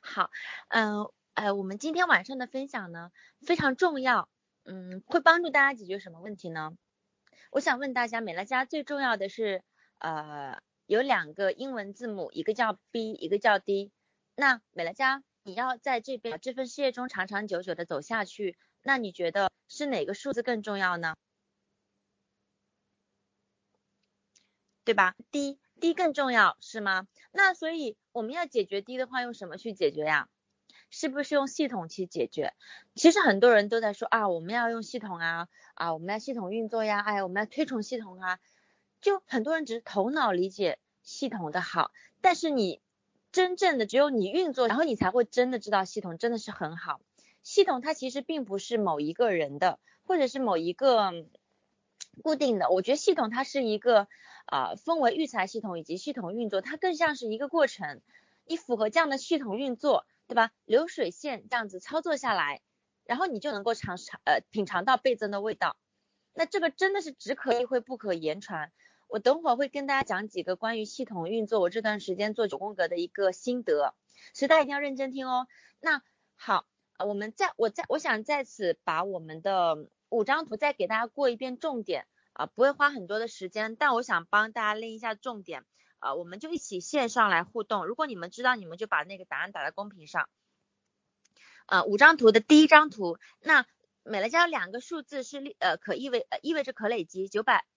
好，我们今天晚上的分享呢非常重要，会帮助大家解决什么问题呢？我想问大家，美乐家最重要的是，有两个英文字母，一个叫 B，一个叫 D。那美乐家你要在这份事业中长长久久的走下去，那你觉得是哪个数字更重要呢？对吧？D 更重要是吗？那所以我们要解决 D 的话，用什么去解决呀？是不是用系统去解决？其实很多人都在说啊，我们要用系统我们要系统运作呀，我们要推崇系统啊。就很多人只是头脑理解系统的好，但是你真正的只有你运作，然后你才会真的知道系统真的是很好。系统它其实并不是某一个人的，或者是某一个固定的。我觉得系统它是一个分为育才系统以及系统运作，它更像是一个过程。你符合这样的系统运作，对吧？流水线这样子操作下来，然后你就能够品尝到倍增的味道。那这个真的是只可意会不可言传。我等会儿会跟大家讲几个关于系统运作，我这段时间做9宫格的一个心得，所以大家一定要认真听哦。那好，我想在此把我们的5张图再给大家过一遍重点不会花很多的时间，但我想帮大家拎一下重点我们就一起线上来互动。如果你们知道，你们就把那个答案打在公屏上。5张图的第一张图，那美乐家有2个数字是意味着可累积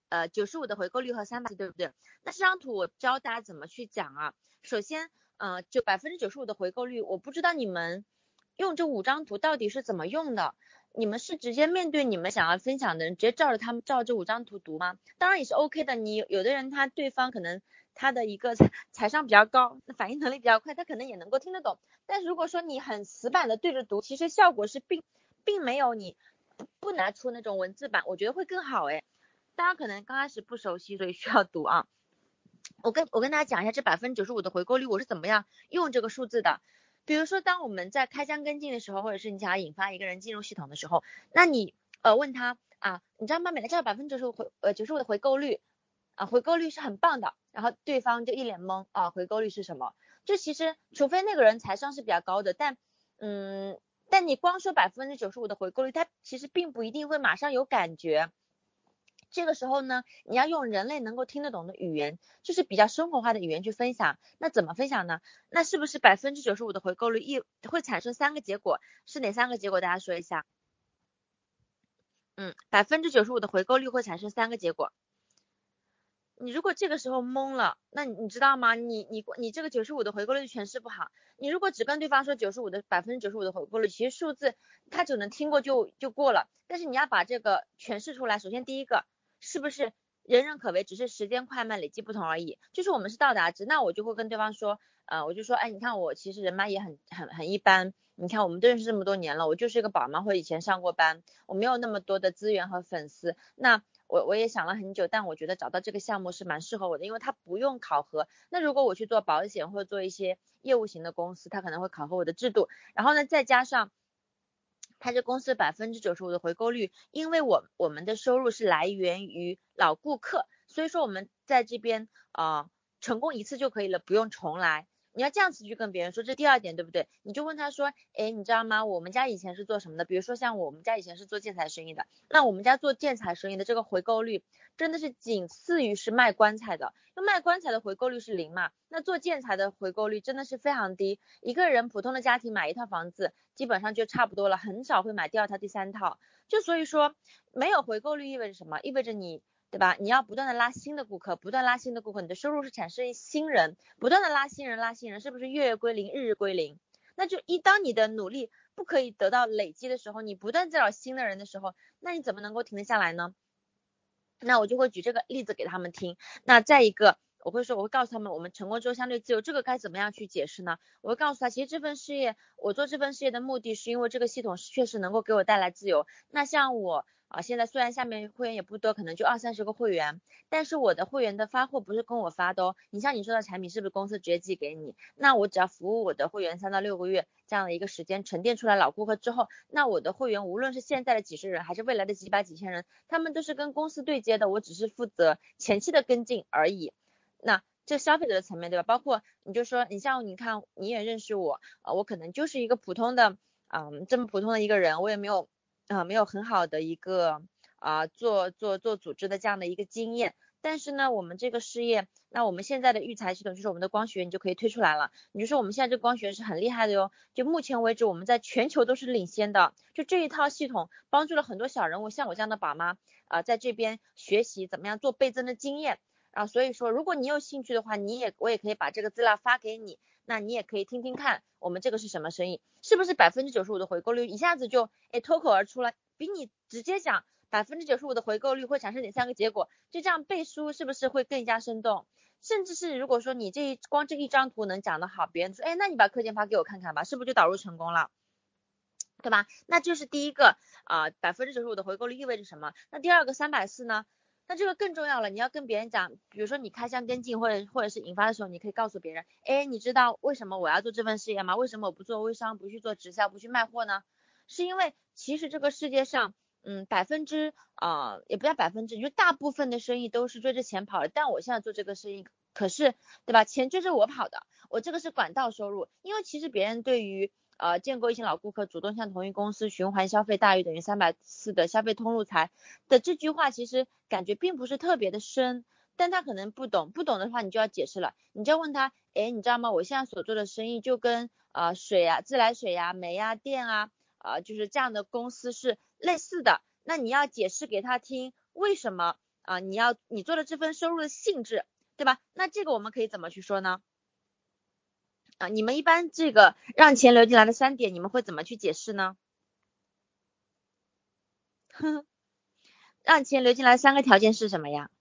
95的回购率和300，对不对？那这张图我教大家怎么去讲啊。首先就95%的回购率，我不知道你们用这5张图到底是怎么用的。你们是直接面对你们想要分享的人，直接照着这5张图读吗？当然也是 OK 的。你有的人对方可能他的一个财商比较高，反应能力比较快，他可能也能够听得懂。但是如果说你很死板的对着读，其实效果是并没有你不拿出那种文字版，我觉得会更好诶。大家可能刚开始不熟悉，所以需要读啊。我跟大家讲一下这95%的回购率我是怎么样用这个数字的。比如说当我们在开箱跟进的时候，或者是你想要引发一个人进入系统的时候，那你问他你知道吗？美乐家有95%的回购率回购率是很棒的。然后对方就一脸懵回购率是什么？就其实除非那个人财商是比较高的，但你光说95%的回购率，他其实并不一定会马上有感觉。这个时候呢，你要用人类能够听得懂的语言，就是比较生活化的语言去分享。那怎么分享呢？那是不是95%的回购率会产生3个结果？是哪3个结果？大家说一下。95%的回购率会产生3个结果。你如果这个时候懵了，那你知道吗？你这个95的回购率诠释不好。你如果只跟对方说95%的回购率，其实数字他只能听过就过了。但是你要把这个诠释出来，首先第一个是不是人人可为，只是时间快慢累积不同而已。就是我们是到达值，那我就会跟对方说，我就说，你看我其实人脉也很一般。你看我们都认识这么多年了，我就是一个宝妈，或者以前上过班，我没有那么多的资源和粉丝。那我也想了很久，但我觉得找到这个项目是蛮适合我的，因为它不用考核。那如果我去做保险或者做一些业务型的公司，它可能会考核我的制度。然后呢，再加上它这公司95%的回购率，因为我们的收入是来源于老顾客，所以说我们在这边成功一次就可以了，不用重来。你要这样子去跟别人说，这第2点对不对？你就问他说，你知道吗？我们家以前是做什么的？比如说像我们家以前是做建材生意的，那我们家做建材生意的这个回购率真的是仅次于是卖棺材的，因为卖棺材的回购率是0嘛，那做建材的回购率真的是非常低。一个人普通的家庭买一套房子基本上就差不多了，很少会买第2套第3套。就所以说没有回购率意味着什么？意味着你对吧？你要不断的拉新的顾客，不断拉新的顾客，你的收入是产生新人，不断的拉新人，是不是月月归零，日日归零？那就当你的努力不可以得到累积的时候，你不断在找新的人的时候，那你怎么能够停得下来呢？那我就会举这个例子给他们听。那再一个，我会告诉他们，我们成功之后相对自由，这个该怎么样去解释呢？我会告诉他，其实我做这份事业的目的是因为这个系统确实能够给我带来自由。那像我现在虽然下面会员也不多，可能就20-30个会员，但是我的会员的发货不是跟我发的哦。你像你说的产品是不是公司直接寄给你？那我只要服务我的会员3到6个月这样的一个时间，沉淀出来老顾客之后，那我的会员无论是现在的几十人，还是未来的几百几千人，他们都是跟公司对接的，我只是负责前期的跟进而已。那这个消费者的层面，对吧？包括你就说，你像你看，你也认识我，我可能就是一个普通的，这么普通的一个人，我也没有很好的一个做组织的这样的一个经验。但是呢，我们这个事业，那我们现在的育才系统就是我们的光学，你就可以推出来了。你就说我们现在这个光学是很厉害的哟，就目前为止我们在全球都是领先的。就这一套系统帮助了很多小人物，像我这样的宝妈在这边学习怎么样做倍增的经验。所以说如果你有兴趣的话，我也可以把这个资料发给你，那你也可以听听看我们这个是什么生意，是不是95%的回购率一下子就脱口而出了，比你直接讲95%的回购率会产生哪3个结果，就这样背书是不是会更加生动？甚至是如果说你光这一张图能讲得好，别人说那你把课件发给我看看吧，是不是就导入成功了？对吧？那就是第一个95%的回购率意味着什么？那第二个340呢？那这个更重要了，你要跟别人讲，比如说你开箱跟进或者是引发的时候，你可以告诉别人，你知道为什么我要做这份事业吗？为什么我不做微商，不去做直销，不去卖货呢？是因为其实这个世界上也不叫就大部分的生意都是追着钱跑的，但我现在做这个生意，可是对吧？钱追着我跑的，我这个是管道收入，因为其实别人对于建构一些老顾客，主动向同一公司循环消费大于等于340的消费通路财的这句话，其实感觉并不是特别的深，但他可能不懂的话，你就要解释了，你就要问他，你知道吗？我现在所做的生意就跟水啊、自来水啊、煤啊、电啊就是这样的公司是类似的，那你要解释给他听，为什么你做的这份收入的性质，对吧？那这个我们可以怎么去说呢？你们一般这个让钱流进来的3点，你们会怎么去解释呢？让钱流进来3个条件是什么呀？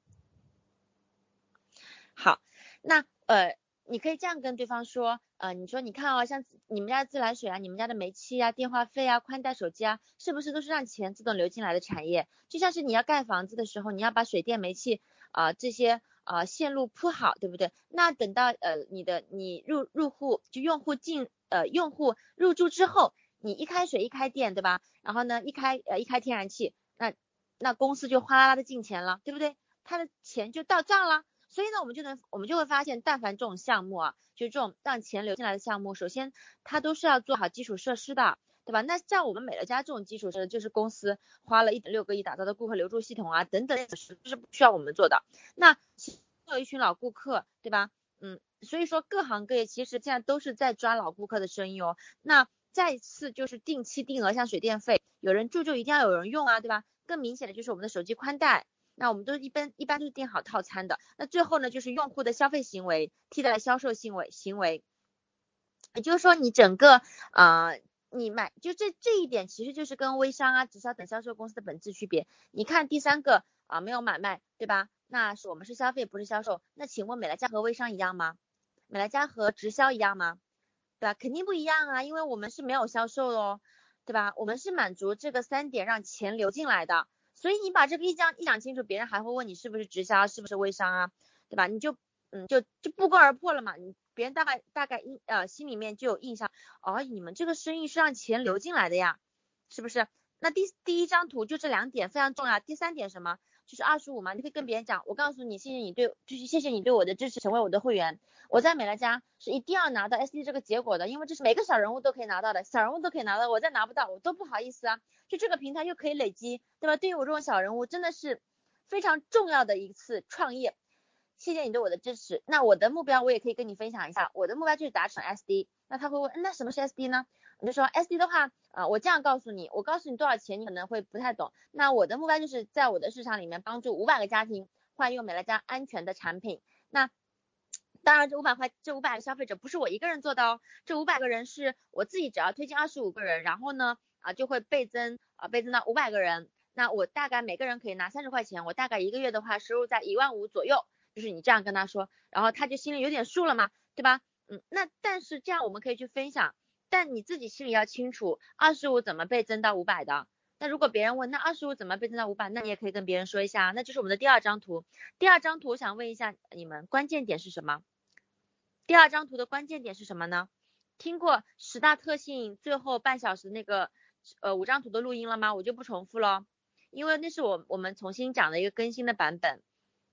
好，那你可以这样跟对方说，你说你看像你们家的自来水啊，你们家的煤气啊、电话费啊、宽带手机啊，是不是都是让钱自动流进来的产业？就像是你要盖房子的时候，你要把水电煤气这些线路铺好，对不对？那等到你入户就用户入住之后，你一开水一开电，对吧？然后呢一开天然气，那公司就哗啦啦的进钱了，对不对？他的钱就到账了。所以呢，我们就会发现，但凡这种项目就是这种让钱流进来的项目，首先它都是要做好基础设施的，对吧？那像我们美乐家这种基础设施，就是公司花了1.6个亿打造的顾客留住系统等等，是不需要我们做的。那有一群老顾客，对吧？所以说各行各业其实现在都是在抓老顾客的生意哦。那再次就是定期定额，像水电费，有人住就一定要有人用对吧？更明显的就是我们的手机宽带。那我们都一般都是订好套餐的。那最后呢，就是用户的消费行为替代销售行为，也就是说你整个你买就这一点其实就是跟微商直销等销售公司的本质区别。你看第3个没有买卖，对吧？那是我们是消费不是销售。那请问美乐家和微商一样吗？美乐家和直销一样吗？对吧？肯定不一样因为我们是没有销售的对吧？我们是满足这个3点让钱流进来的。所以你把这个一讲清楚，别人还会问你是不是直销，是不是微商对吧？你就不攻而破了嘛。别人大概心里面就有印象，你们这个生意是让钱流进来的呀，是不是？那第一张图就这2点非常重要。第3点什么？就是25嘛，你可以跟别人讲，我告诉你，谢谢你对我的支持，成为我的会员。我在美乐家是一定要拿到 SD 这个结果的，因为这是每个小人物都可以拿到的，小人物都可以拿到，我再拿不到，我都不好意思就这个平台又可以累积，对吧？对于我这种小人物，真的是非常重要的一次创业。谢谢你对我的支持。那我的目标我也可以跟你分享一下，我的目标就是达成 SD。那他会问，那什么是 SD 呢？我就说 SD 的话我这样告诉你，我告诉你多少钱，你可能会不太懂。那我的目标就是在我的市场里面帮助500个家庭换用美乐家安全的产品。那当然这500个消费者不是我一个人做的这500个人是我自己只要推荐25个人，然后呢就会倍增到500个人。那我大概每个人可以拿30块钱，我大概1个月的话收入在15000左右，就是你这样跟他说，然后他就心里有点数了嘛，对吧？那但是这样我们可以去分享，但你自己心里要清楚25怎么倍增到500的。那如果别人问那25怎么倍增到500，那你也可以跟别人说一下，那就是我们的第2张图。第2张图我想问一下你们关键点是什么？第2张图的关键点是什么呢？听过10大特性最后半小时那个5张图的录音了吗？我就不重复了，因为那是我们重新讲的一个更新的版本。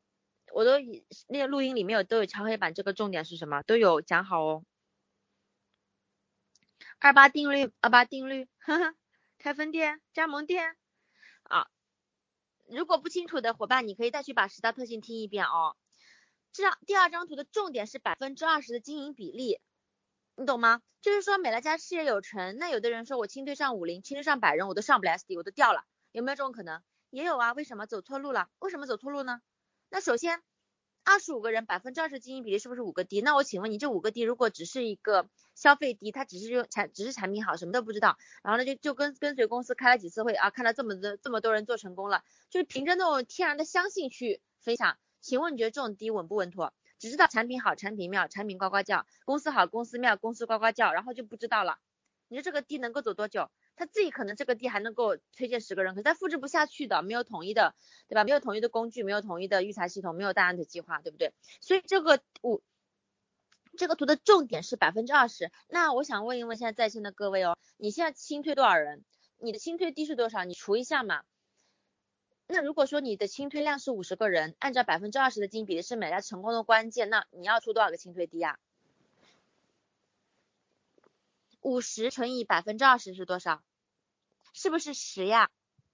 我都那个录音里面都有敲黑板，这个重点是什么都有讲好哦。28定律，呵呵，开分店、加盟店啊。如果不清楚的伙伴，你可以再去把10大特性听一遍哦。第二张图的重点是20%的经营比例，你懂吗？就是说美乐家事业有成，那有的人说我轻推上50，轻推上100人，我都上不了 SD， 我都掉了，有没有这种可能？也有啊。为什么？走错路了。为什么走错路呢？那首先25个人20%经营比例是不是5个低？那我请问你，这5个低如果只是一个消费低，它只是产品好，什么都不知道，然后呢就跟随公司开了几次会啊，看到这么多人做成功了，就是凭着那种天然的相信去分享。请问你觉得这种低稳不稳妥？只知道产品好，产品妙，产品呱呱叫，公司好，公司妙，公司呱呱叫，然后就不知道了。你说这个低能够走多久？他自己可能这个低还能够推荐10个人，可是他复制不下去的，没有统一的，对吧？没有统一的工具，没有统一的育才系统，没有大案的计划，对不对？所以这个图的重点是20%。那我想问一问现在在线的各位哦，你现在轻推多少人？你的轻推低是多少？你除一下嘛。那如果说你的轻推量是50个人，按照20%的经营比例是美乐家成功的关键，那你要出多少个轻推低啊？50乘以20%是多少？是不是10呀？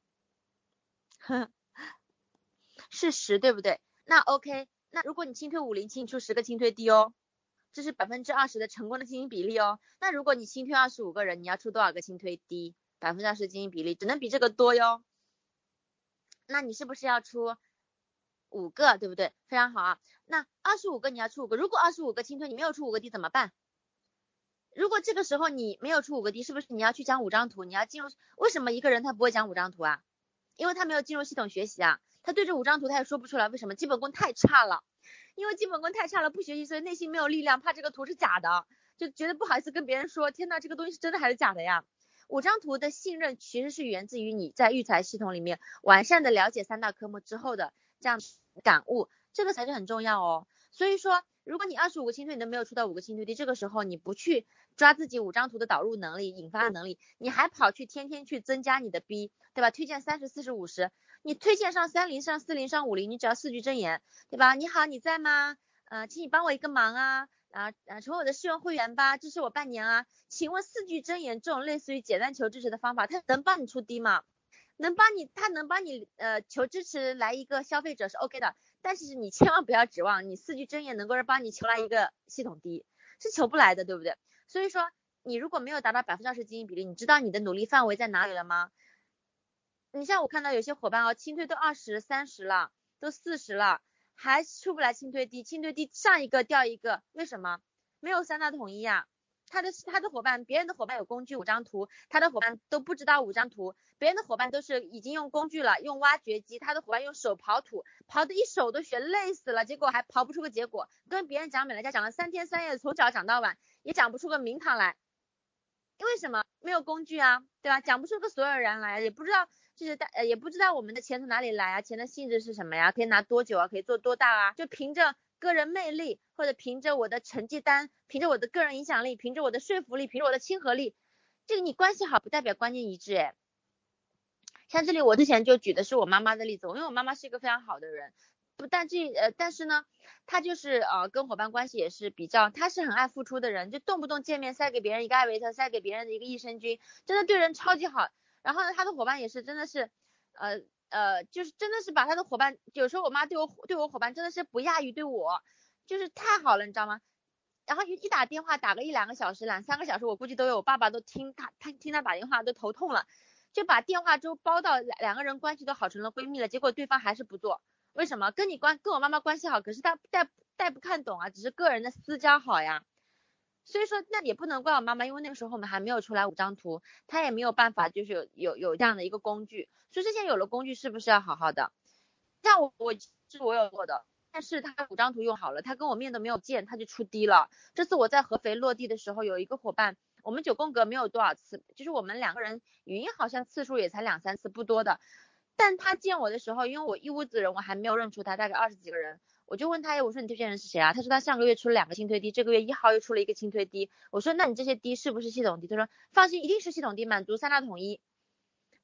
是10，对不对？那 OK， 那如果你轻推50，请你出10个轻推低哦，这是20%的成功的经营比例哦。那如果你轻推25个人，你要出多少个轻推低？20%经营比例只能比这个多哟。那你是不是要出5个，对不对？非常好啊。那25个你要出5个，如果25个轻推你没有出5个低怎么办？如果这个时候你没有出5个低，是不是你要去讲5张图？你要进入，为什么一个人他不会讲5张图啊？因为他没有进入系统学习啊，他对这5张图他也说不出来，为什么？基本功太差了。因为基本功太差了，不学习，所以内心没有力量，怕这个图是假的，就觉得不好意思跟别人说，天哪，这个东西是真的还是假的呀？5张图的信任其实是源自于你在育才系统里面完善的了解3大科目之后的这样感悟，这个才是很重要哦。所以说如果你25个轻推你都没有出到5个轻推低，这个时候你不去抓自己5张图的导入能力、引发的能力，你还跑去天天去增加你的 B， 对吧？推荐30、40、50，你推荐上30、上40、上50，你只要4句真言，对吧？你好，你在吗？请你帮我一个忙啊，成为我的试用会员吧，支持我半年啊。请问4句真言这种类似于简单求支持的方法，它能帮你出低吗？它能帮你求支持来一个消费者是 OK 的，但是你千万不要指望你4句真言能够帮你求来一个系统低，是求不来的，对不对？所以说你如果没有达到20%经营比例，你知道你的努力范围在哪里了吗？你像我看到有些伙伴哦，轻推都20、30了，都40了，还出不来轻推低，轻推低上一个掉一个，为什么？没有3大统一呀。他的伙伴，别人的伙伴有工具5张图，他的伙伴都不知道5张图，别人的伙伴都是已经用工具了，用挖掘机，他的伙伴用手刨土，刨的一手都学累死了，结果还刨不出个结果，跟别人讲美乐家讲了3天3夜，从早讲到晚，也讲不出个名堂来。为什么？没有工具啊，对吧？讲不出个所有人来，也不知道也不知道我们的钱从哪里来啊，钱的性质是什么呀？可以拿多久啊？可以做多大啊？就凭着个人魅力，或者凭着我的成绩单，凭着我的个人影响力，凭着我的说服力，凭着我的亲和力，这个你关系好不代表观念一致哎。像这里我之前就举的是我妈妈的例子，因为我妈妈是一个非常好的人，但是呢，她就是跟伙伴关系也是比较，她是很爱付出的人，就动不动见面塞给别人一个艾维特，塞给别人的一个益生菌，真的对人超级好。然后呢，她的伙伴也是真的是就是真的是把她的伙伴，有时候我妈对我伙伴真的是不亚于对我，就是太好了，你知道吗？然后一打电话打个1、2个小时，2、3个小时，我估计都有，我爸爸都听他打电话都头痛了，就把电话粥包到两个人关系都好成了闺蜜了，结果对方还是不做，为什么？跟我妈妈关系好，可是他带不看懂啊，只是个人的私交好呀。所以说那也不能怪我妈妈，因为那个时候我们还没有出来5张图，她也没有办法就是有这样的一个工具，所以之前有了工具是不是要好好的？像我有做的，但是他5张图用好了，他跟我面都没有见，他就出低了。这次我在合肥落地的时候，有一个伙伴，我们9宫格没有多少次，就是我们2个人语音好像次数也才2、3次，不多的。但他见我的时候，因为我一屋子人，我还没有认出他，大概20几个人，我就问他，我说你推荐人是谁啊？他说他上个月出了2个轻推低，这个月1号又出了1个轻推低。我说那你这些低是不是系统低？他说放心，一定是系统低，满足3大统一。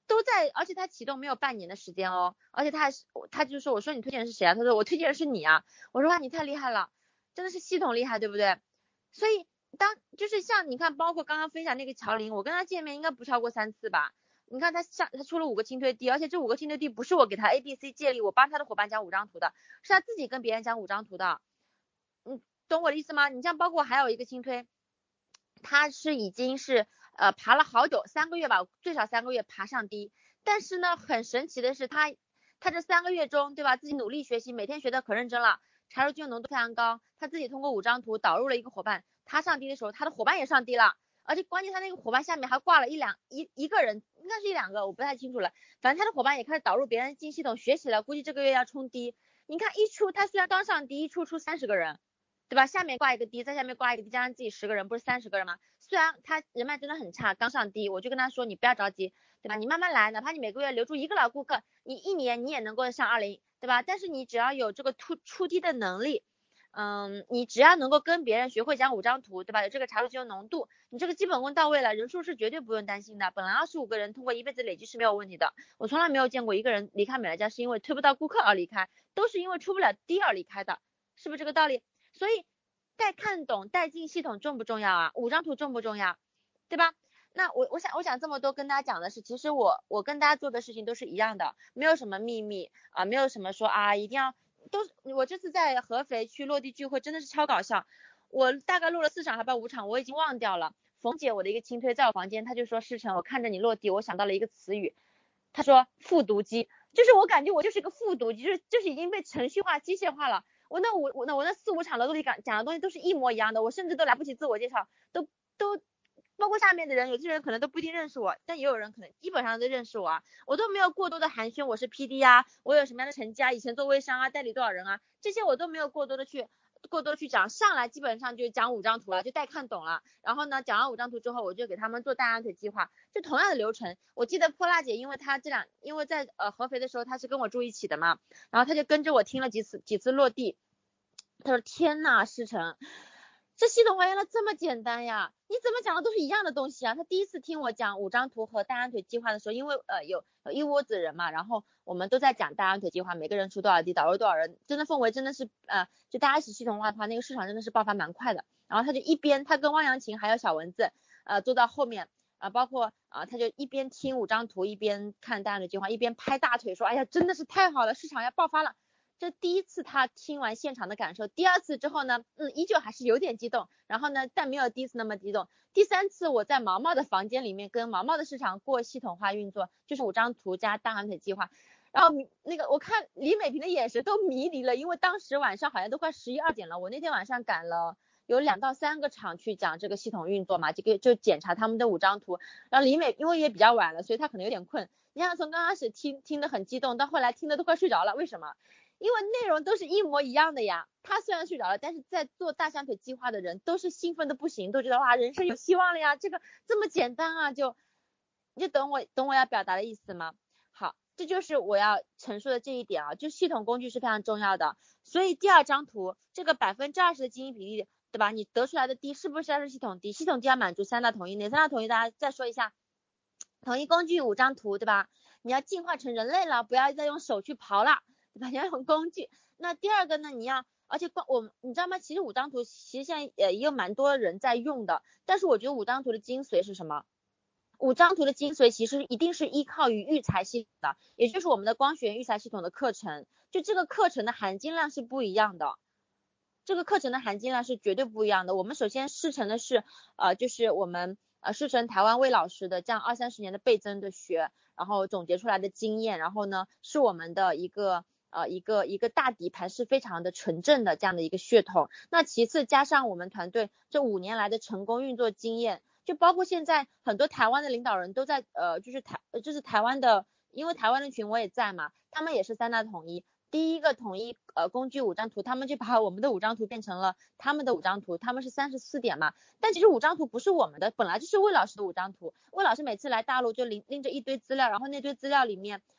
都在，而且他启动没有半年的时间哦，而且他就说，我说你推荐的是谁啊？他说我推荐的是你啊。我说哇，你太厉害了，真的是系统厉害，对不对？所以就是像你看，包括刚刚分享那个乔林，我跟他见面应该不超过3次吧。你看他出了5个轻推递，而且这5个轻推递不是我给他 ABC 借力，我帮他的伙伴讲5张图的，是他自己跟别人讲5张图的。懂我的意思吗？你像包括还有一个轻推，他是已经是爬了好久，3个月吧，最少3个月爬上低。但是呢，很神奇的是他这3个月中，对吧，自己努力学习，每天学的可认真了，柴肉精浓度非常高，他自己通过5张图导入了一个伙伴，他上低的时候，他的伙伴也上低了，而且关键他那个伙伴下面还挂了一个人，应该是1-2个，我不太清楚了，反正他的伙伴也开始导入别人进系统学习了，估计这个月要冲低。你看一出，他虽然刚上低，一出30个人，对吧？下面挂一个低，在下面挂一个低，加上自己10个人，不是30个人吗？虽然他人脉真的很差，刚上低，我就跟他说你不要着急，对吧？你慢慢来，哪怕你每个月留住1个老顾客，你1年你也能够上20，对吧？但是你只要有这个出低的能力，你只要能够跟别人学会讲5张图，对吧？有这个茶路精油浓度，你这个基本功到位了，人数是绝对不用担心的。本来25个人通过一辈子累积是没有问题的，我从来没有见过一个人离开美乐家是因为推不到顾客而离开，都是因为出不了低而离开的，是不是这个道理？所以带看懂带进系统重不重要啊？5张图重不重要？对吧？那我想这么多跟大家讲的是，其实我跟大家做的事情都是一样的，没有什么秘密啊，没有什么说啊一定要我这次在合肥区落地聚会真的是超搞笑，我大概录了4场还不5场，我已经忘掉了。冯姐我的一个轻推在我房间，她就说世成，我看着你落地，我想到了一个词语，她说复读机，就是我感觉我就是一个复读机，就是已经被程序化机械化了。我那4-5场的落地讲的东西都是一模一样的，我甚至都来不及自我介绍，都包括下面的人，有些人可能都不一定认识我，但也有人可能基本上都认识我啊，我都没有过多的寒暄，我是 PD 啊，我有什么样的成绩啊，以前做微商啊，代理多少人啊，这些我都没有过多的去讲，上来基本上就讲5张图了，就带看懂了，然后呢讲完5张图之后，我就给他们做大羊腿计划，就同样的流程。我记得泼辣姐，因为在合肥的时候，她是跟我住一起的嘛，然后她就跟着我听了几次落地，她说天呐，世成，这系统化原来这么简单呀，你怎么讲的都是一样的东西啊。他第一次听我讲5张图和大羊腿计划的时候，因为有一窝子人嘛，然后我们都在讲大羊腿计划，每个人出多少滴，导入多少人，真的氛围真的是就大家一起系统化的话，那个市场真的是爆发蛮快的。然后他就他跟汪洋琴还有小蚊子坐到后面包括他就一边听5张图一边看大羊腿计划，一边拍大腿说哎呀真的是太好了，市场要爆发了。这第一次他听完现场的感受，第2次之后呢，依旧还是有点激动，然后呢，但没有第1次那么激动。第3次我在毛毛的房间里面跟毛毛的市场过系统化运作，就是5张图加大羊腿计划，然后那个我看李美萍的眼神都迷离了，因为当时晚上好像都快11、12点了，我那天晚上赶了有2到3个场去讲这个系统运作嘛，就检查他们的5张图，然后李美因为也比较晚了，所以他可能有点困，你看从刚开始听得很激动，到后来听得都快睡着了，为什么？因为内容都是一模一样的呀，他虽然睡着了，但是在做大象腿计划的人都是兴奋的不行，都觉得哇人生有希望了呀，这个这么简单啊，你就懂我要表达的意思吗？好，这就是我要陈述的这一点啊，就系统工具是非常重要的。所以第2张图这个20%的基因比例，对吧？你得出来的低是不是系统低？系统低要满足3大统一，哪3大统一大家再说一下？统一工具5张图，对吧？你要进化成人类了，不要再用手去刨了，对吧？你要用工具。那第2个呢，而且你知道吗？其实5张图其实现在也有蛮多人在用的，但是我觉得5张图的精髓是什么？5张图的精髓其实一定是依靠于育才系统的，也就是我们的光学育才系统的课程，就这个课程的含金量是不一样的。这个课程的含金量是绝对不一样的。我们首先师承的是就是我们师承台湾魏老师的这样20-30年的倍增的学，然后总结出来的经验，然后呢是我们的一个大底盘是非常的纯正的这样的一个血统。那其次加上我们团队这5年来的成功运作经验，就包括现在很多台湾的领导人都在就是台湾的，因为台湾的群我也在嘛，他们也是3大统一。第一个统一工具5张图，他们就把我们的5张图变成了他们的5张图，他们是34点嘛，但其实5张图不是我们的，本来就是魏老师的5张图。魏老师每次来大陆就拎着一堆资料，然后那堆资料里面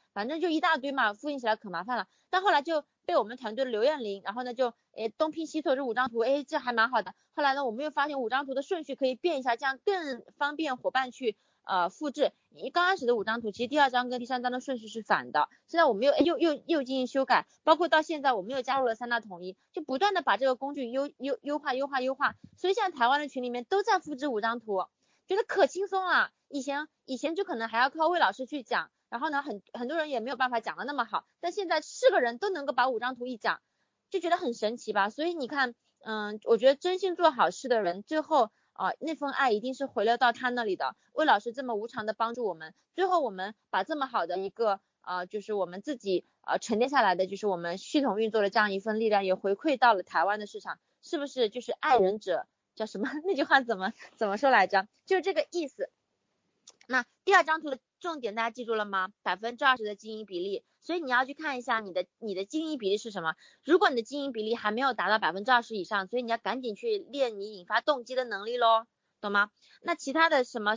反正就一大堆嘛，复印起来可麻烦了。但后来就被我们团队的刘艳玲，然后呢就东拼西凑这5张图，这还蛮好的。后来呢我们又发现5张图的顺序可以变一下，这样更方便伙伴去复制。你刚开始的5张图其实第2张跟第3张的顺序是反的，现在我们又进行修改，包括到现在我们又加入了3大统一，就不断的把这个工具优化，所以现在台湾的群里面都在复制5张图，觉得可轻松了。以前就可能还要靠魏老师去讲，然后呢很多人也没有办法讲的那么好，但现在4个人都能够把5张图一讲，就觉得很神奇吧。所以你看我觉得真心做好事的人最后那份爱一定是回流到他那里的。魏老师这么无偿的帮助我们，最后我们把这么好的一个就是我们自己沉淀下来的，就是我们系统运作的这样一份力量，也回馈到了台湾的市场，是不是就是爱人者叫什么那句话怎么说来着，就是这个意思。那第2张图的重点大家记住了吗？20%的经营比例，所以你要去看一下你的经营比例是什么。如果你的经营比例还没有达到20%以上，所以你要赶紧去练你引发动机的能力咯，懂吗？那其他的什么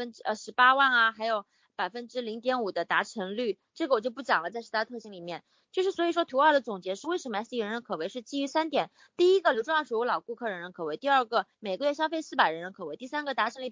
18万啊，还有0.5%的达成率，这个我就不讲了，在10大特性里面。就是所以说图2的总结是为什么 SD 人人可为，是基于3点。第一个，留住25老顾客人人可为；第二个，每个月消费400人人可为；第三个，达成率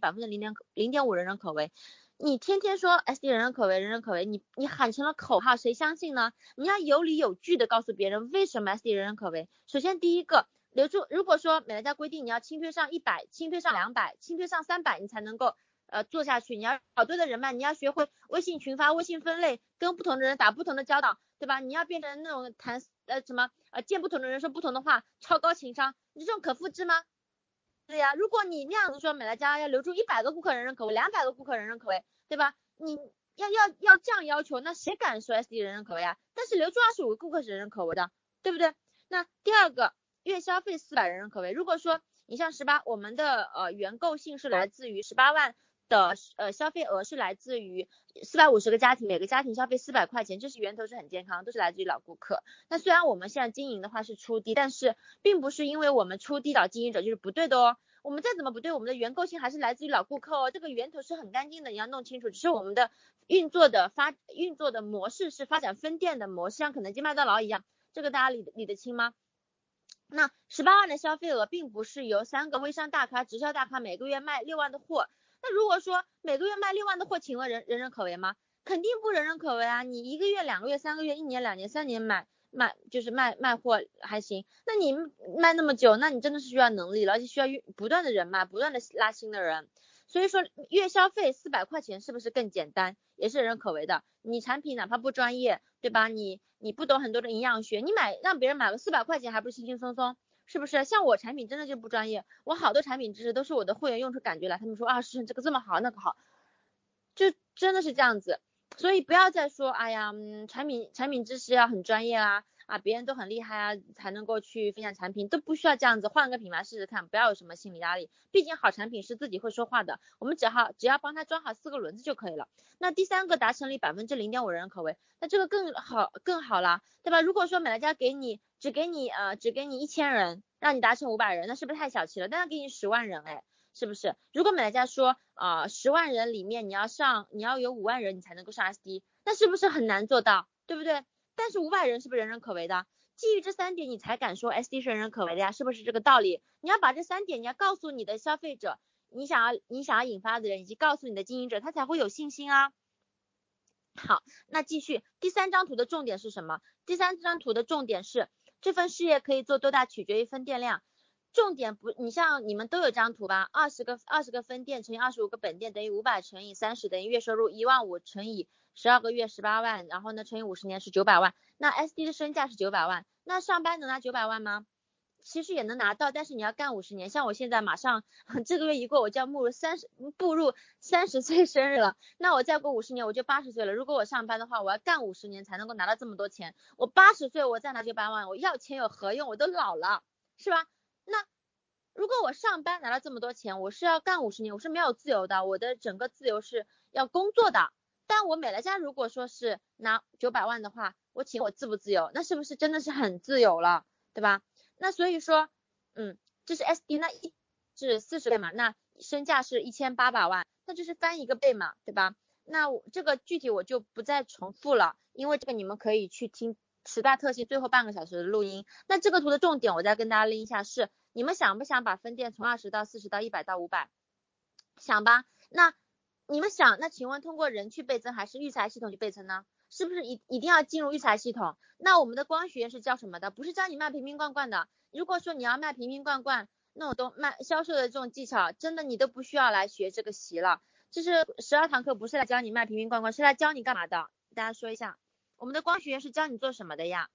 0.5%人人可为。你天天说 SD 人人可为，人人可为，你喊成了口号，谁相信呢？你要有理有据的告诉别人为什么 SD 人人可为。首先第一个，留住，如果说美乐家规定你要轻推上100，轻推上200，轻推上300，你才能够做下去。你要好多的人脉，你要学会微信群发、微信分类，跟不同的人打不同的交道，对吧？你要变成那种见不同的人说不同的话，超高情商，你这种可复制吗？对呀，如果你那样子说美乐家要留住100个顾客人人可为，200个顾客人人可为，对吧？你要这样要求，那谁敢说 SD 人人可为啊？但是留住25个顾客是人人可为的，对不对？那第二个，月消费400人人可为。如果说你像我们的原购性是来自于18万的消费额是来自于450个家庭，每个家庭消费400块钱，这是源头是很健康，都是来自于老顾客。那虽然我们现在经营的话是出低，但是并不是因为我们出低导经营者就是不对的哦。我们再怎么不对，我们的原购性还是来自于老顾客哦，这个源头是很干净的，你要弄清楚。只是我们的运作的模式是发展分店的模式，像肯德基、麦当劳一样，这个大家理得清吗？那18万的消费额并不是由3个微商大咖、直销大咖每个月卖6万的货。那如果说每个月卖6万的货，请问人人可为吗？肯定不人人可为啊！你1个月、2个月、3个月、1年、2年、3年就是卖货还行，那你卖那么久，那你真的是需要能力了，而且需要不断的人脉，不断的拉新的人。所以说月消费400块钱是不是更简单，也是人人可为的。你产品哪怕不专业，对吧？你不懂很多的营养学，你让别人买个400块钱还不是轻轻松松，是不是？像我产品真的就不专业，我好多产品知识都是我的会员用出感觉来，他们说是这个这么好那个好，就真的是这样子。所以不要再说哎呀产品知识要很专业啊，别人都很厉害啊才能够去分享产品，都不需要这样子，换个品牌试试看，不要有什么心理压力，毕竟好产品是自己会说话的，我们只要帮他装好4个轮子就可以了。那第3个，达成率0.5%人人可为，那这个更好了，对吧？如果说美乐家只给你1000人，让你达成500人，那是不是太小气了？但是给你10万人是不是？如果美乐家说10万人里面你要有5万人你才能够上 SD， 那是不是很难做到，对不对？但是500人是不是人人可为的？基于这3点你才敢说 SD 是人人可为的呀，是不是这个道理？你要把这3点你要告诉你的消费者，你想要引发的人，以及告诉你的经营者，他才会有信心啊。好，那继续，第3张图的重点是什么？第3张图的重点是这份事业可以做多大取决于分店量。重点不，你像你们都有张图吧，20个分店乘以25个本店等于500乘以30等于月收入15000乘以12个月18万，然后呢乘以50年是900万。那 SD 的身价是900万，那上班能拿900万吗？其实也能拿到，但是你要干50年。像我现在马上这个月一过，我就要步入30岁生日了，那我再过50年我就80岁了。如果我上班的话，我要干50年才能够拿到这么多钱。我80岁我再拿900万，我要钱有何用？我都老了，是吧？那如果我上班拿到这么多钱，我是要干50年，我是没有自由的，我的整个自由是要工作的。但我美乐家如果说是拿900万的话，我请我自不自由？那是不是真的是很自由了，对吧？那所以说这是 SD， 那是40倍嘛，那身价是1800万，那就是翻1个倍嘛，对吧？ 那这个具体我就不再重复了，因为这个你们可以去听10大特性最后半个小时的录音。那这个图的重点我再跟大家拎一下是，你们想不想把分店从20到40到100到500？想吧。那你们想，那请问通过人去倍增还是育才系统去倍增呢？是不是一定要进入育才系统？那我们的光学院是教什么的？不是教你卖瓶瓶罐罐的。如果说你要卖瓶瓶罐罐，那种销售的这种技巧，真的你都不需要来学这个习了。就是12堂课不是来教你卖瓶瓶罐罐，是来教你干嘛的？大家说一下，我们的光学院是教你做什么的呀？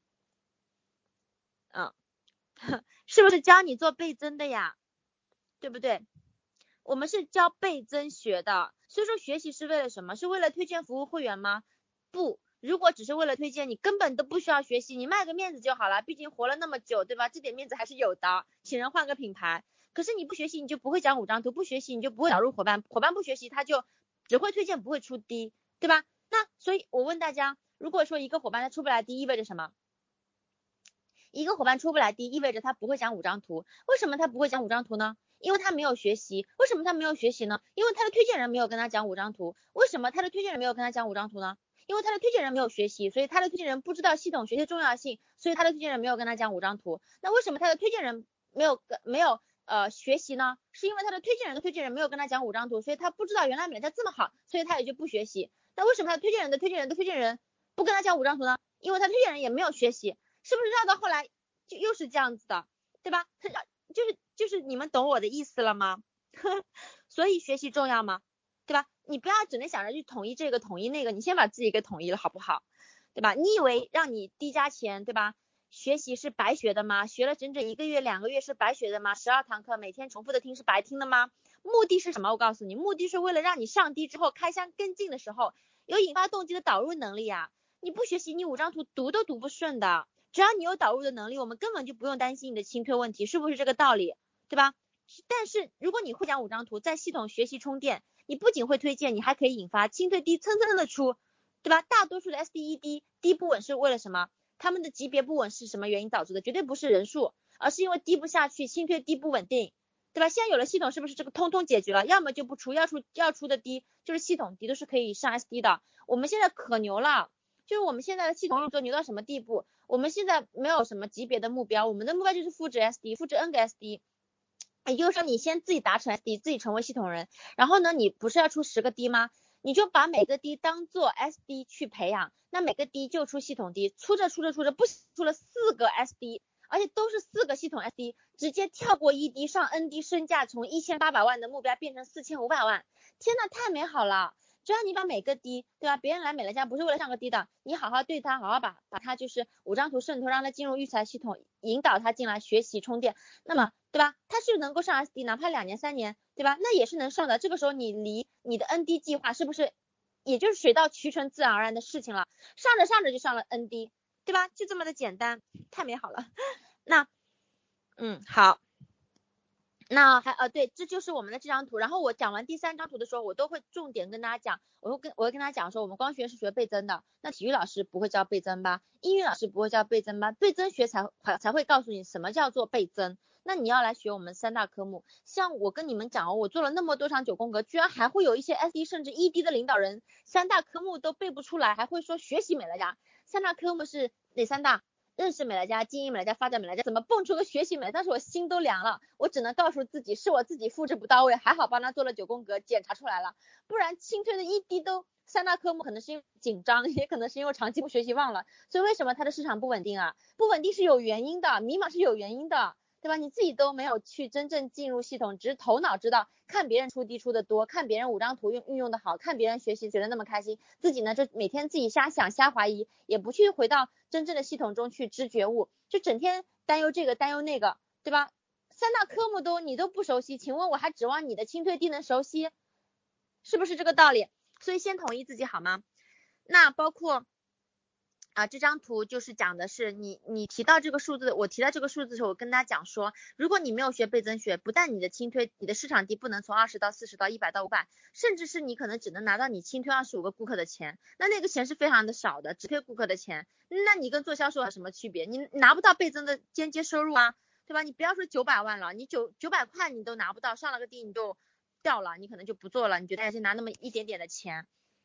是不是教你做倍增的呀？对不对？我们是教倍增学的，所以说学习是为了什么？是为了推荐服务会员吗？不，如果只是为了推荐，你根本都不需要学习，你卖个面子就好了，毕竟活了那么久，对吧？这点面子还是有的，请人换个品牌。可是你不学习，你就不会讲5张图，不学习你就不会导入伙伴，伙伴不学习他就只会推荐不会出低，对吧？那所以我问大家，如果说一个伙伴他出不来低意味着什么？一个伙伴出不来低意味着他不会讲5张图。为什么他不会讲5张图呢？因为他没有学习。为什么他没有学习呢？因为他的推荐人没有跟他讲5张图。为什么他的推荐人没有跟他讲5张图呢？因为他的推荐人没有学习，所以他的推荐人不知道系统学习的重要性，所以他的推荐人没有跟他讲5张图。那为什么他的推荐人没有学习呢？是因为他的推荐人的推荐人没有跟他讲5张图，所以他不知道原来美乐家这么好，所以他也就不学习。那为什么他推荐人的推荐人的推荐人不跟他讲5张图呢？因为他推荐人也没有学习。是不是绕到后来就又是这样子的，对吧？就是你们懂我的意思了吗？所以学习重要吗？对吧？你不要只能想着去统一这个统一那个，你先把自己给统一了好不好？对吧？你以为让你低加钱，对吧？学习是白学的吗？学了整整1个月2个月是白学的吗？12堂课每天重复的听是白听的吗？目的是什么？我告诉你，目的是为了让你上低之后开箱跟进的时候有引发动机的导入能力啊！你不学习，你5张图读都读不顺的。只要你有导入的能力，我们根本就不用担心你的清推问题，是不是这个道理？对吧？但是如果你会讲5张图，在系统学习充电，你不仅会推荐，你还可以引发清推低蹭蹭的出，对吧？大多数的 SDED 低不稳是为了什么？他们的级别不稳是什么原因导致的？绝对不是人数，而是因为低不下去，清推低不稳定，对吧？现在有了系统，是不是这个通通解决了？要么就不出，要出的低就是系统低都是可以上 SD 的。我们现在可牛了。就是我们现在的系统运作牛到什么地步？我们现在没有什么级别的目标，我们的目标就是复制 SD，复制 N 个 SD，也就是说你先自己达成 SD，自己成为系统人，然后呢，你不是要出10个 D 吗？你就把每个 D 当做 SD 去培养，那每个 D 就出系统 D，出着不出了4个 SD，而且都是4个系统 SD， 直接跳过1D 上 ND， 身价从1800万的目标变成4500万，天呐，太美好了！只要你把每个低，对吧？别人来美乐家不是为了上个低的，你好好对他，好好把他就是5张图渗透，让他进入育才系统，引导他进来学习充电，那么对吧？他是能够上 SD， 哪怕2年3年，对吧？那也是能上的。这个时候你离你的 ND 计划是不是也就是水到渠成自然而然的事情了？上着就上了 ND， 对吧？就这么的简单，太美好了。那好。那对，这就是我们的这张图。然后我讲完第3张图的时候，我都会重点跟大家讲，我会跟大家讲说，我们光学是学倍增的，那体育老师不会教倍增吧？英语老师不会教倍增吧？倍增学才会告诉你什么叫做倍增。那你要来学我们3大科目，像我跟你们讲我做了那么多场9宫格，居然还会有一些 SD 甚至 ED 的领导人3大科目都背不出来，还会说学习美乐家。3大科目是哪3大？认识美乐家，经营美乐家，发展美乐家，怎么蹦出个学习美？当时我心都凉了，我只能告诉自己是我自己复制不到位，还好帮他做了9宫格，检查出来了，不然清推的ED都3大科目可能是因为紧张，也可能是因为长期不学习忘了，所以为什么它的市场不稳定啊？不稳定是有原因的，迷茫是有原因的。对吧？你自己都没有去真正进入系统，只是头脑知道看别人出低出的多，看别人5张图运用的好，看别人学习学的那么开心，自己呢就每天自己瞎想瞎怀疑，也不去回到真正的系统中去知觉悟，就整天担忧这个担忧那个，对吧？3大科目你都不熟悉，请问我还指望你的清推低能熟悉？是不是这个道理？所以先统一自己好吗？那包括这张图就是讲的是你提到这个数字，我提到这个数字的时候，我跟大家讲说，如果你没有学倍增学，不但你的清推，你的市场低不能从20到40到100到500，甚至是你可能只能拿到你清推25个顾客的钱，那个钱是非常的少的，只推顾客的钱，那你跟做销售有什么区别？你拿不到倍增的间接收入啊，对吧？你不要说900万了，你900块你都拿不到，上了个低你就掉了，你可能就不做了，你觉得先拿那么一点点的钱。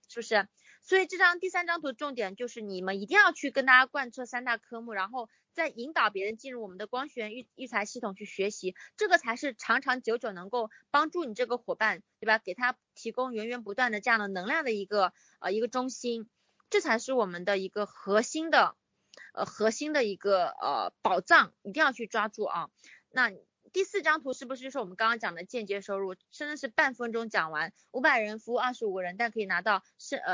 是不是？所以第3张图重点就是你们一定要去跟大家贯彻3大科目，然后再引导别人进入我们的光学育才系统去学习，这个才是长长久久能够帮助你这个伙伴，对吧？给他提供源源不断的这样的能量的一个中心，这才是我们的一个核心的一个宝藏，一定要去抓住啊。那第4张图是不是就是我们刚刚讲的间接收入，真的是半分钟讲完，500人服务25个人，但可以拿到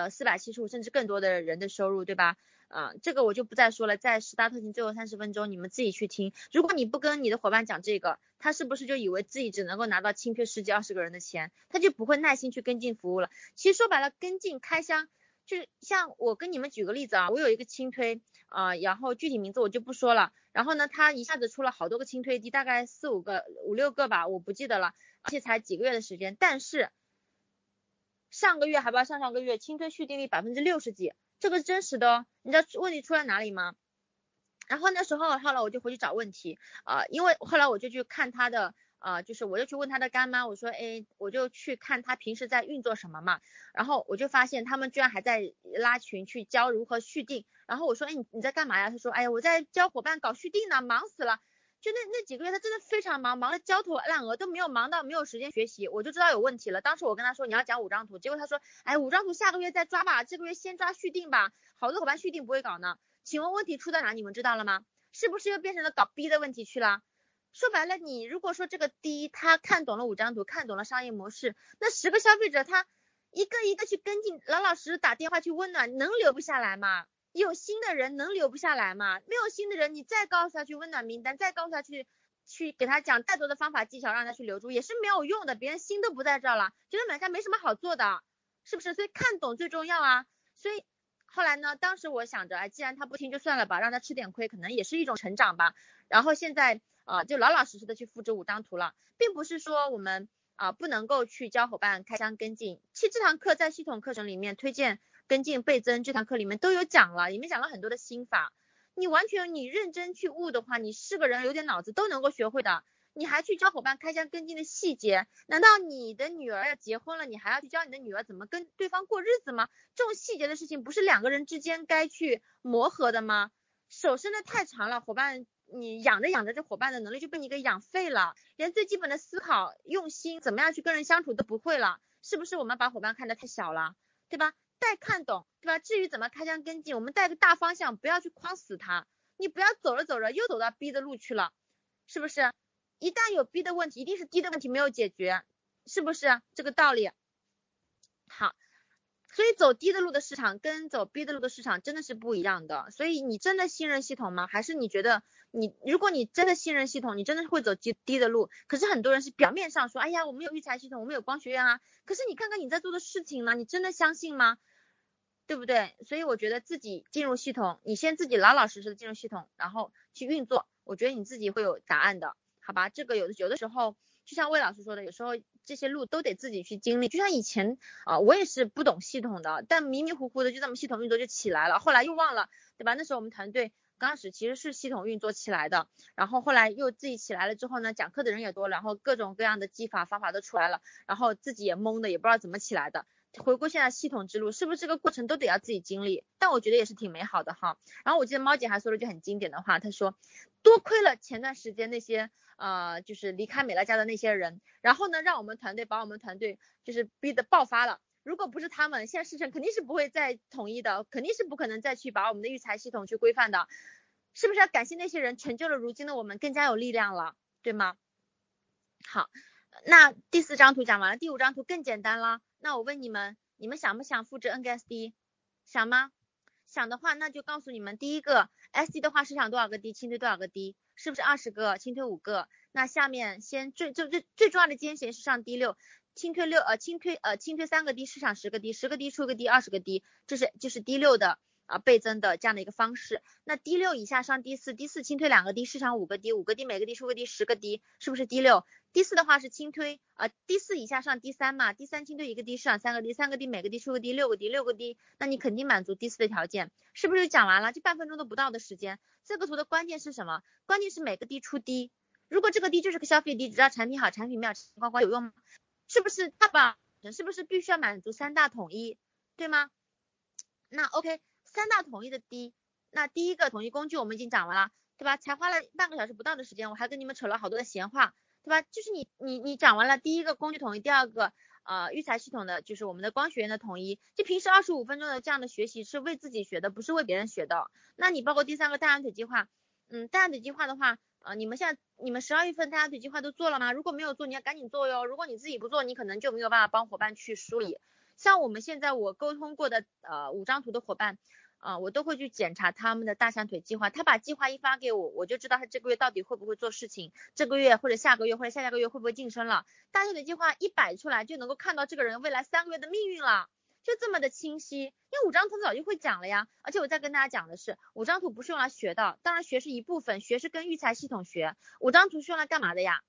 475甚至更多的人的收入，对吧？这个我就不再说了，在10大特性最后30分钟你们自己去听。如果你不跟你的伙伴讲这个，他是不是就以为自己只能够拿到轻推10几20个人的钱，他就不会耐心去跟进服务了。其实说白了，跟进开箱就是像我跟你们举个例子啊，我有一个轻推然后具体名字我就不说了，然后呢他一下子出了好多个轻推低，大概4、5个、5、6个吧，我不记得了，而且才几个月的时间，但是上个月还不上个月轻推续订率60%几，这个是真实的哦。你知道问题出在哪里吗？然后那时候后来我就回去找问题因为后来我就去看他的就是我就去问他的干妈，我说我就去看他平时在运作什么嘛，然后我就发现他们居然还在拉群去教如何续订，然后我说你在干嘛呀？他说我在教伙伴搞续订呢，忙死了。就那几个月他真的非常忙得焦头烂额，都没有忙到没有时间学习，我就知道有问题了。当时我跟他说你要讲5张图，结果他说5张图下个月再抓吧，这个月先抓续订吧，好多伙伴续订不会搞呢。请问问题出在哪？你们知道了吗？是不是又变成了搞 B 的问题去了？说白了，你如果说这个第一他看懂了5张图，看懂了商业模式，那10个消费者他一个一个去跟进，老老实实打电话去温暖，能留不下来吗？有心的人能留不下来吗？没有心的人，你再告诉他去温暖名单，再告诉他去给他讲再多的方法技巧让他去留住，也是没有用的，别人心都不在这儿了，觉得买家没什么好做的，是不是？所以看懂最重要啊。所以后来呢，当时我想着既然他不听就算了吧，让他吃点亏，可能也是一种成长吧。然后现在就老老实实的去复制5张图了，并不是说我们不能够去教伙伴开箱跟进。其实这堂课在系统课程里面推荐跟进倍增这堂课里面都有讲了，里面讲了很多的心法，你完全你认真去悟的话，你是个人有点脑子都能够学会的。你还去教伙伴开箱跟进的细节，难道你的女儿要结婚了，你还要去教你的女儿怎么跟对方过日子吗？这种细节的事情不是2个人之间该去磨合的吗？手伸的太长了，伙伴你养着养着这伙伴的能力就被你给养废了，连最基本的思考用心怎么样去跟人相处都不会了，是不是我们把伙伴看得太小了，对吧？带看懂，对吧？至于怎么开箱跟进，我们带个大方向，不要去框死他，你不要走着走着又走到 B 的路去了，是不是？一旦有 B 的问题，一定是 D 的问题没有解决，是不是这个道理？好，所以走 D 的路的市场跟走 B 的路的市场真的是不一样的。所以你真的信任系统吗？还是你觉得如果你真的信任系统，你真的会走 D 的路？可是很多人是表面上说，哎呀，我们有育才系统，我们有光学院啊，可是你看看你在做的事情呢，你真的相信吗？对不对？所以我觉得自己进入系统，你先自己老老实实的进入系统，然后去运作，我觉得你自己会有答案的，好吧？这个有的时候就像魏老师说的，有时候这些路都得自己去经历。就像以前我也是不懂系统的，但迷迷糊糊的就这么系统运作就起来了，后来又忘了，对吧？那时候我们团队刚开始其实是系统运作起来的，然后后来又自己起来了之后呢，讲课的人也多，然后各种各样的技法方法都出来了，然后自己也懵的，也不知道怎么起来的。回顾现在系统之路，是不是这个过程都得要自己经历？但我觉得也是挺美好的哈。然后我记得猫姐还说了句很经典的话，她说多亏了前段时间那些就是离开美乐家的那些人，然后呢让我们团队把我们团队就是逼得爆发了。如果不是他们，现在市场肯定是不会再统一的，肯定是不可能再去把我们的育才系统去规范的，是不是要感谢那些人成就了如今的我们更加有力量了，对吗？好，那第4张图讲完了，第5张图更简单了。那我问你们想不想复制 N 个 SD？ 想吗？想的话，那就告诉你们，第一个 SD 的话，市场多少个 D， 轻推多少个 D， 是不是20个，轻推5个？那下面先最重要的尖弦是上 D6， 轻推3个 D， 市场10个 D， 10个 D 出个 D， 20个 D， 这是就是 D6 的倍增的这样的一个方式。那 D6 以下上 D4 轻推2个 D， 市场5个 D， 5个 D 每个 D 出个 D， 10个 D， 是不是 D6？ D4 的话是轻推D4 以下上 D3 嘛， D3 轻推1个 D， 市场3个 D， 3个 D 每个 D 出个 D， 6个 D， 6个 D， 那你肯定满足 D4 的条件，是不是就讲完了？就半分钟都不到的时间。这个图的关键是什么？关键是每个 D 出 D， 如果这个 D 就是个消费 D， 只要产品好产品妙情况有用吗？是不是大宝是不是必须要满足3大统一？ 对吗？那 OK， 三大统一的D，那第一个统一工具我们已经讲完了，对吧？才花了半个小时不到的时间，我还跟你们扯了好多的闲话，对吧？就是你讲完了第一个工具统一，第二个育才系统的就是我们的光学院的统一，就平时25分钟的这样的学习是为自己学的，不是为别人学的。那你包括第三个大羊腿计划，大羊腿计划的话，你们12月份大羊腿计划都做了吗？如果没有做，你要赶紧做哟。如果你自己不做，你可能就没有办法帮伙伴去梳理。像我们现在我沟通过的5张图的伙伴，我都会去检查他们的大象腿计划，他把计划一发给我，我就知道他这个月到底会不会做事情，这个月或者下个月或者下下个月会不会晋升了。大象腿计划一摆出来，就能够看到这个人未来3个月的命运了，就这么的清晰。因为5张图早就会讲了呀，而且我再跟大家讲的是，5张图不是用来学的，当然学是一部分，学是跟育才系统学，5张图是用来干嘛的呀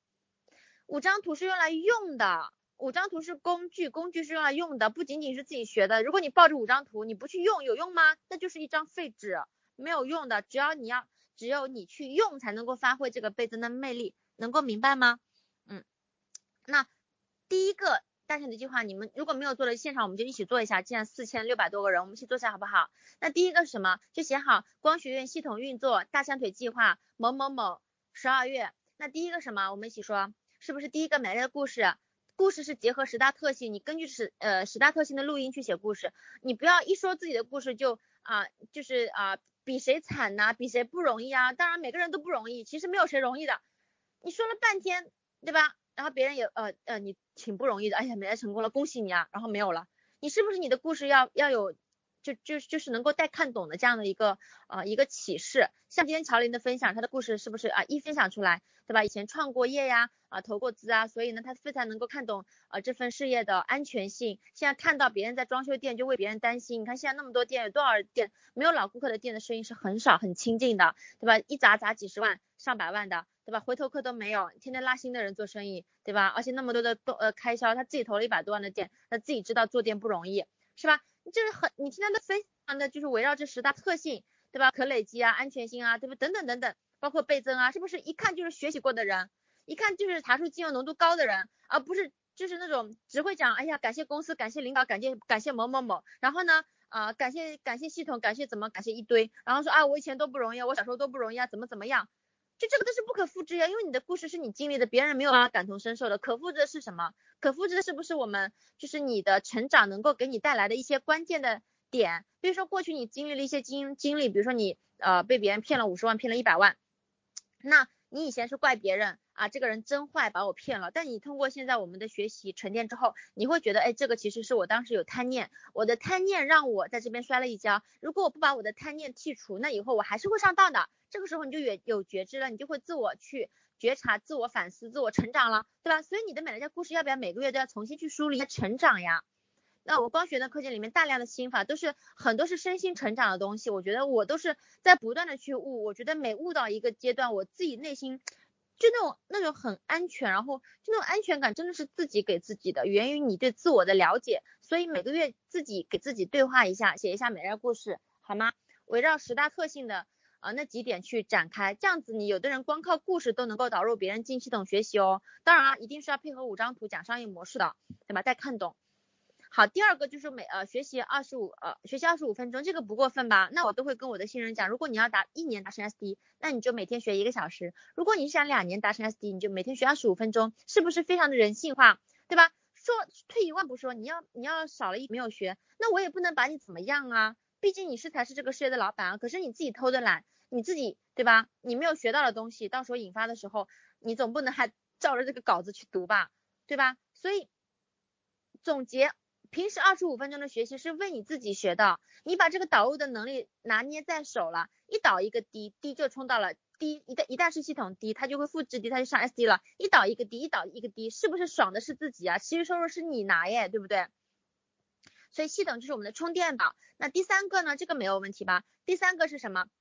？5张图是用来用的。5张图是工具，工具是用来用的，不仅仅是自己学的。如果你抱着5张图你不去用，有用吗？那就是一张废纸，没有用的。只有你去用才能够发挥这个倍增的魅力，能够明白吗？那第一个大象腿计划，你们如果没有做的现场我们就一起做一下，既然4600多个人，我们一起做一下好不好？那第一个是什么？就写好光学院系统运作大象腿计划某某某12月。那第一个什么？我们一起说，是不是第一个美丽的故事？故事是结合10大特性，你根据10大特性的录音去写故事，你不要一说自己的故事就比谁惨呐，比谁不容易啊。当然每个人都不容易，其实没有谁容易的。你说了半天，对吧？然后别人也你挺不容易的，哎呀美莱成功了，恭喜你啊，然后没有了。你是不是你的故事要有就是能够带看懂的这样的一个启示？像今天乔林的分享，他的故事是不是一分享出来，对吧？以前创过业呀，投过资啊，所以呢他非常能够看懂这份事业的安全性。现在看到别人在装修店就为别人担心，你看现在那么多店，有多少店没有老顾客的店的生意是很少很清静的，对吧？一砸几十万上百万的，对吧？回头客都没有，天天拉新的人做生意，对吧？而且那么多的开销，他自己投了100多万的店，他自己知道做店不容易，是吧？就是你听他的分享的就是围绕这10大特性，对吧？可累积啊，安全性啊，对吧？等等等等，包括倍增啊，是不是一看就是学习过的人，一看就是茶树精油浓度高的人，而不是就是那种只会讲哎呀感谢公司，感谢领导，感谢某某某，然后呢感谢系统，感谢一堆，然后说我以前都不容易，我小时候都不容易啊，怎么样，就这个都是不可复制呀，因为你的故事是你经历的，别人没有办法感同身受的。可复制的是什么？可复制的是不是我们就是你的成长能够给你带来的一些关键的点？比如说过去你经历了一些经历，比如说你被别人骗了50万，骗了100万，那你以前是怪别人这个人真坏把我骗了，但你通过现在我们的学习沉淀之后，你会觉得这个其实是我当时有贪念，我的贪念让我在这边摔了一跤，如果我不把我的贪念剔除，那以后我还是会上当的。这个时候你就有觉知了，你就会自我去觉察、自我反思、自我成长了，对吧？所以你的美乐家故事要不要每个月都要重新去梳理成长呀？那我光学的课件里面大量的心法都是很多是身心成长的东西，我觉得我都是在不断的去悟，我觉得每悟到一个阶段，我自己内心就那种很安全，然后就那种安全感真的是自己给自己的，源于你对自我的了解，所以每个月自己给自己对话一下，写一下美乐故事，好吗？围绕10大特性的那几点去展开，这样子你有的人光靠故事都能够导入别人进系统学习哦，当然一定是要配合5张图讲商业模式的，对吧？带看懂。好，第二个就是学习25分钟，这个不过分吧？那我都会跟我的新人讲，如果你要1年达成 SD， 那你就每天学1个小时；如果你是想2年达成 SD， 你就每天学25分钟，是不是非常的人性化，对吧？说退一万步说，你要少了没有学，那我也不能把你怎么样啊，毕竟你才是这个事业的老板啊。可是你自己偷的懒，你自己对吧？你没有学到的东西，到时候引发的时候，你总不能还照着这个稿子去读吧，对吧？所以总结。平时25分钟的学习是为你自己学的，你把这个导入的能力拿捏在手了，一导一个 D 就冲到了 D， 一旦是系统 D， 它就会复制 D， 它就上 SD 了，一导一个 D， 是不是爽的是自己啊？其实收入是你拿耶，对不对？所以系统就是我们的充电宝。那第三个呢，这个没有问题吧？第三个是什么？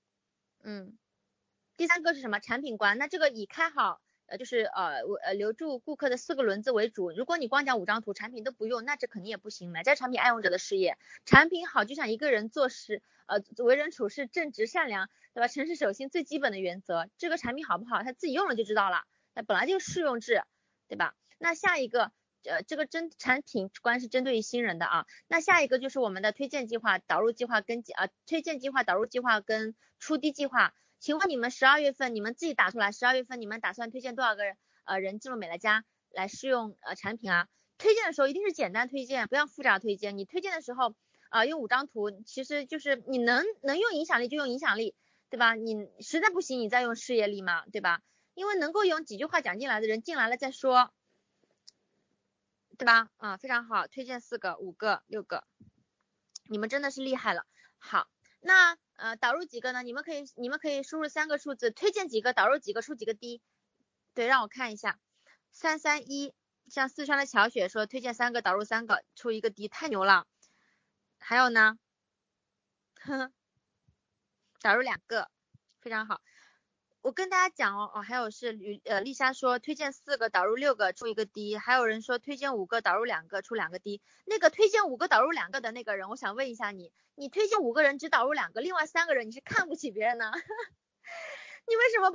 第三个是什么？产品观。那这个以开好就是留住顾客的4个轮子为主。如果你光讲5张图，产品都不用，那这肯定也不行。买家产品爱用者的事业，产品好就像一个人做事为人处事正直善良，对吧？诚实守信最基本的原则，这个产品好不好，他自己用了就知道了。那本来就是试用制，对吧？那下一个这个产品观是针对于新人的啊。那下一个就是我们的推荐计划、导入计划跟推荐计划、导入计划跟出低计划。请问你们12月份你们自己打出来，12月份你们打算推荐多少个人进入美乐家来试用产品啊？推荐的时候一定是简单推荐，不要复杂推荐。你推荐的时候用5张图，其实就是你能用影响力就用影响力，对吧？你实在不行你再用事业力嘛，对吧？因为能够用几句话讲进来的人进来了再说，对吧？非常好，推荐4个、5个、6个，你们真的是厉害了。好，那导入几个呢？你们可以输入3个数字，推荐几个，导入几个，出几个低。对，让我看一下，331，像四川的乔雪说推荐3个，导入3个，出1个低，太牛了。还有呢，导入2个，非常好。我跟大家讲还有是丽莎说推荐4个，导入6个，出1个低。还有人说推荐5个，导入2个，出2个低。那个推荐5个导入2个的那个人，我想问一下你推荐5个人只导入2个，另外3个人你是看不起别人呢？你为什么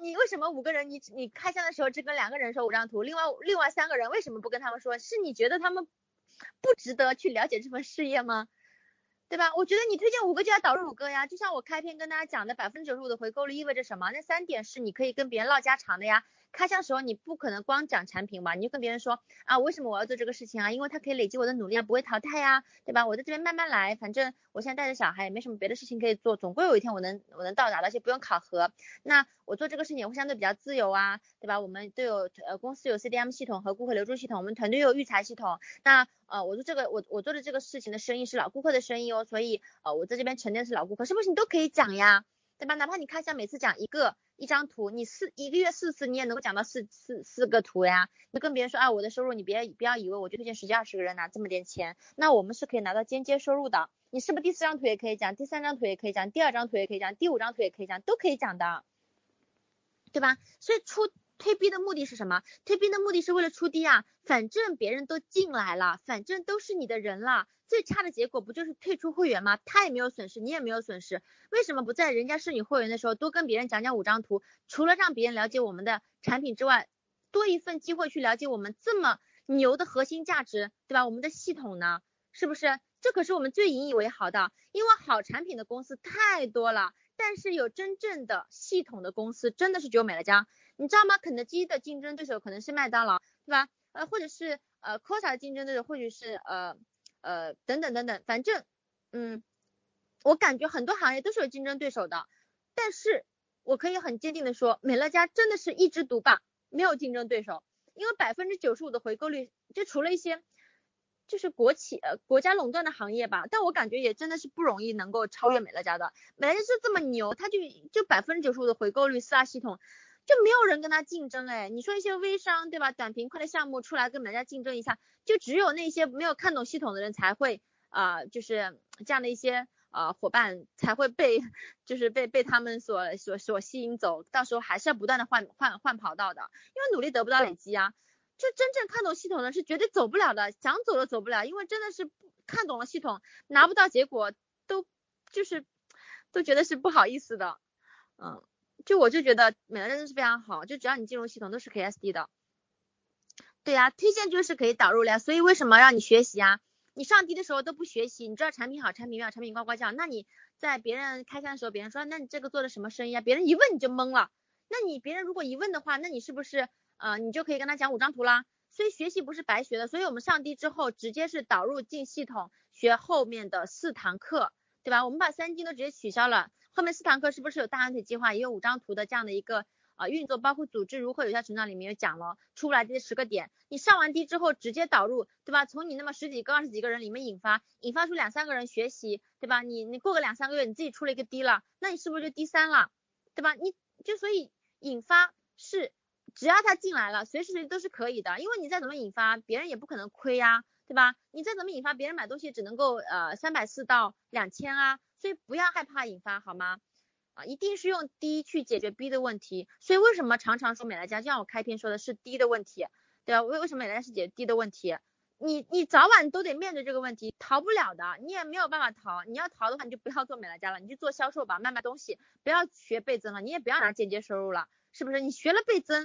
5个人你开箱的时候只跟2个人说5张图，另外3个人为什么不跟他们说？是你觉得他们不值得去了解这份事业吗？对吧？我觉得你推荐5个就要导入5个呀，就像我开篇跟大家讲的95%的回购率意味着什么？那3点是你可以跟别人唠家常的呀。开箱时候你不可能光讲产品吧，你就跟别人说为什么我要做这个事情啊？因为它可以累积我的努力，不会淘汰呀，对吧？我在这边慢慢来，反正我现在带着小孩也没什么别的事情可以做，总归有一天我能到达的，而且不用考核。那我做这个事情也会相对比较自由啊，对吧？我们都有公司有 CDM 系统和顾客留住系统，我们团队有育才系统。那我做的这个事情的生意是老顾客的生意哦，所以我在这边沉淀的是老顾客，是不是你都可以讲呀？对吧？哪怕你开箱每次讲一张图，你1个月4次你也能够讲到四个图呀。你跟别人说我的收入你不要以为我就推荐10几20个人拿这么点钱，那我们是可以拿到间接收入的。你是不是第4张图也可以讲，第3张图也可以讲，第2张图也可以讲，第5张图也可以讲，都可以讲的，对吧？所以推逼的目的是什么？推逼的目的是为了出低啊，反正别人都进来了，反正都是你的人了，最差的结果不就是退出会员吗？他也没有损失，你也没有损失，为什么不在人家是你会员的时候多跟别人讲5张图？除了让别人了解我们的产品之外，多一份机会去了解我们这么牛的核心价值，对吧？我们的系统呢，是不是？这可是我们最引以为豪的，因为好产品的公司太多了，但是有真正的系统的公司真的是只有美乐家。你知道吗？肯德基的竞争对手可能是麦当劳，对吧？或者是Costa 的竞争对手，或者是等等，反正我感觉很多行业都是有竞争对手的，但是我可以很坚定的说，美乐家真的是一枝独霸，没有竞争对手，因为95%的回购率，就除了一些就是国家垄断的行业吧，但我感觉也真的是不容易能够超越美乐家的。美乐家是这么牛，它就95%的回购率，4大系统。就没有人跟他竞争你说一些微商对吧，短平快的项目出来跟美乐家竞争一下，就只有那些没有看懂系统的人才会就是这样的一些伙伴才会被他们所吸引走，到时候还是要不断的换跑道的，因为努力得不到累积啊。就真正看懂系统的是绝对走不了的，想走都走不了，因为真的是看懂了系统拿不到结果都觉得是不好意思的。我就觉得美乐家真的是非常好，就只要你进入系统都是可以 SD 的。对呀，推荐就是可以导入了呀，所以为什么让你学习啊？你上低的时候都不学习，你知道产品好产品没有产品呱呱叫，那你在别人开箱的时候别人说那你这个做的什么生意啊，别人一问你就懵了，那你别人如果一问的话，那你是不是你就可以跟他讲5张图啦？所以学习不是白学的，所以我们上低之后直接是导入进系统学后面的4堂课，对吧？我们把3金都直接取消了，后面4堂课是不是有大盘腿计划，也有5张图的这样的一个运作，包括组织如何有效成长里面有讲了，出不来这10个点，你上完低之后直接导入，对吧？从你那么10几个20几个人里面引发出2、3个人学习，对吧？你过个2、3个月你自己出了一个低了，那你是不是就第3了，对吧？你就所以引发是只要他进来了，随时随地都是可以的，因为你再怎么引发别人也不可能亏呀，对吧？你再怎么引发别人买东西只能够340到2000啊，所以不要害怕引发好吗？一定是用低去解决 B 的问题，所以为什么常常说美乐家，就像我开篇说的是低的问题，对吧？为什么美乐家是解决低的问题？你早晚都得面对这个问题，逃不了的，你也没有办法逃，你要逃的话你就不要做美乐家了，你就做销售吧，卖东西，不要学倍增了，你也不要拿间接收入了，是不是？你学了倍增，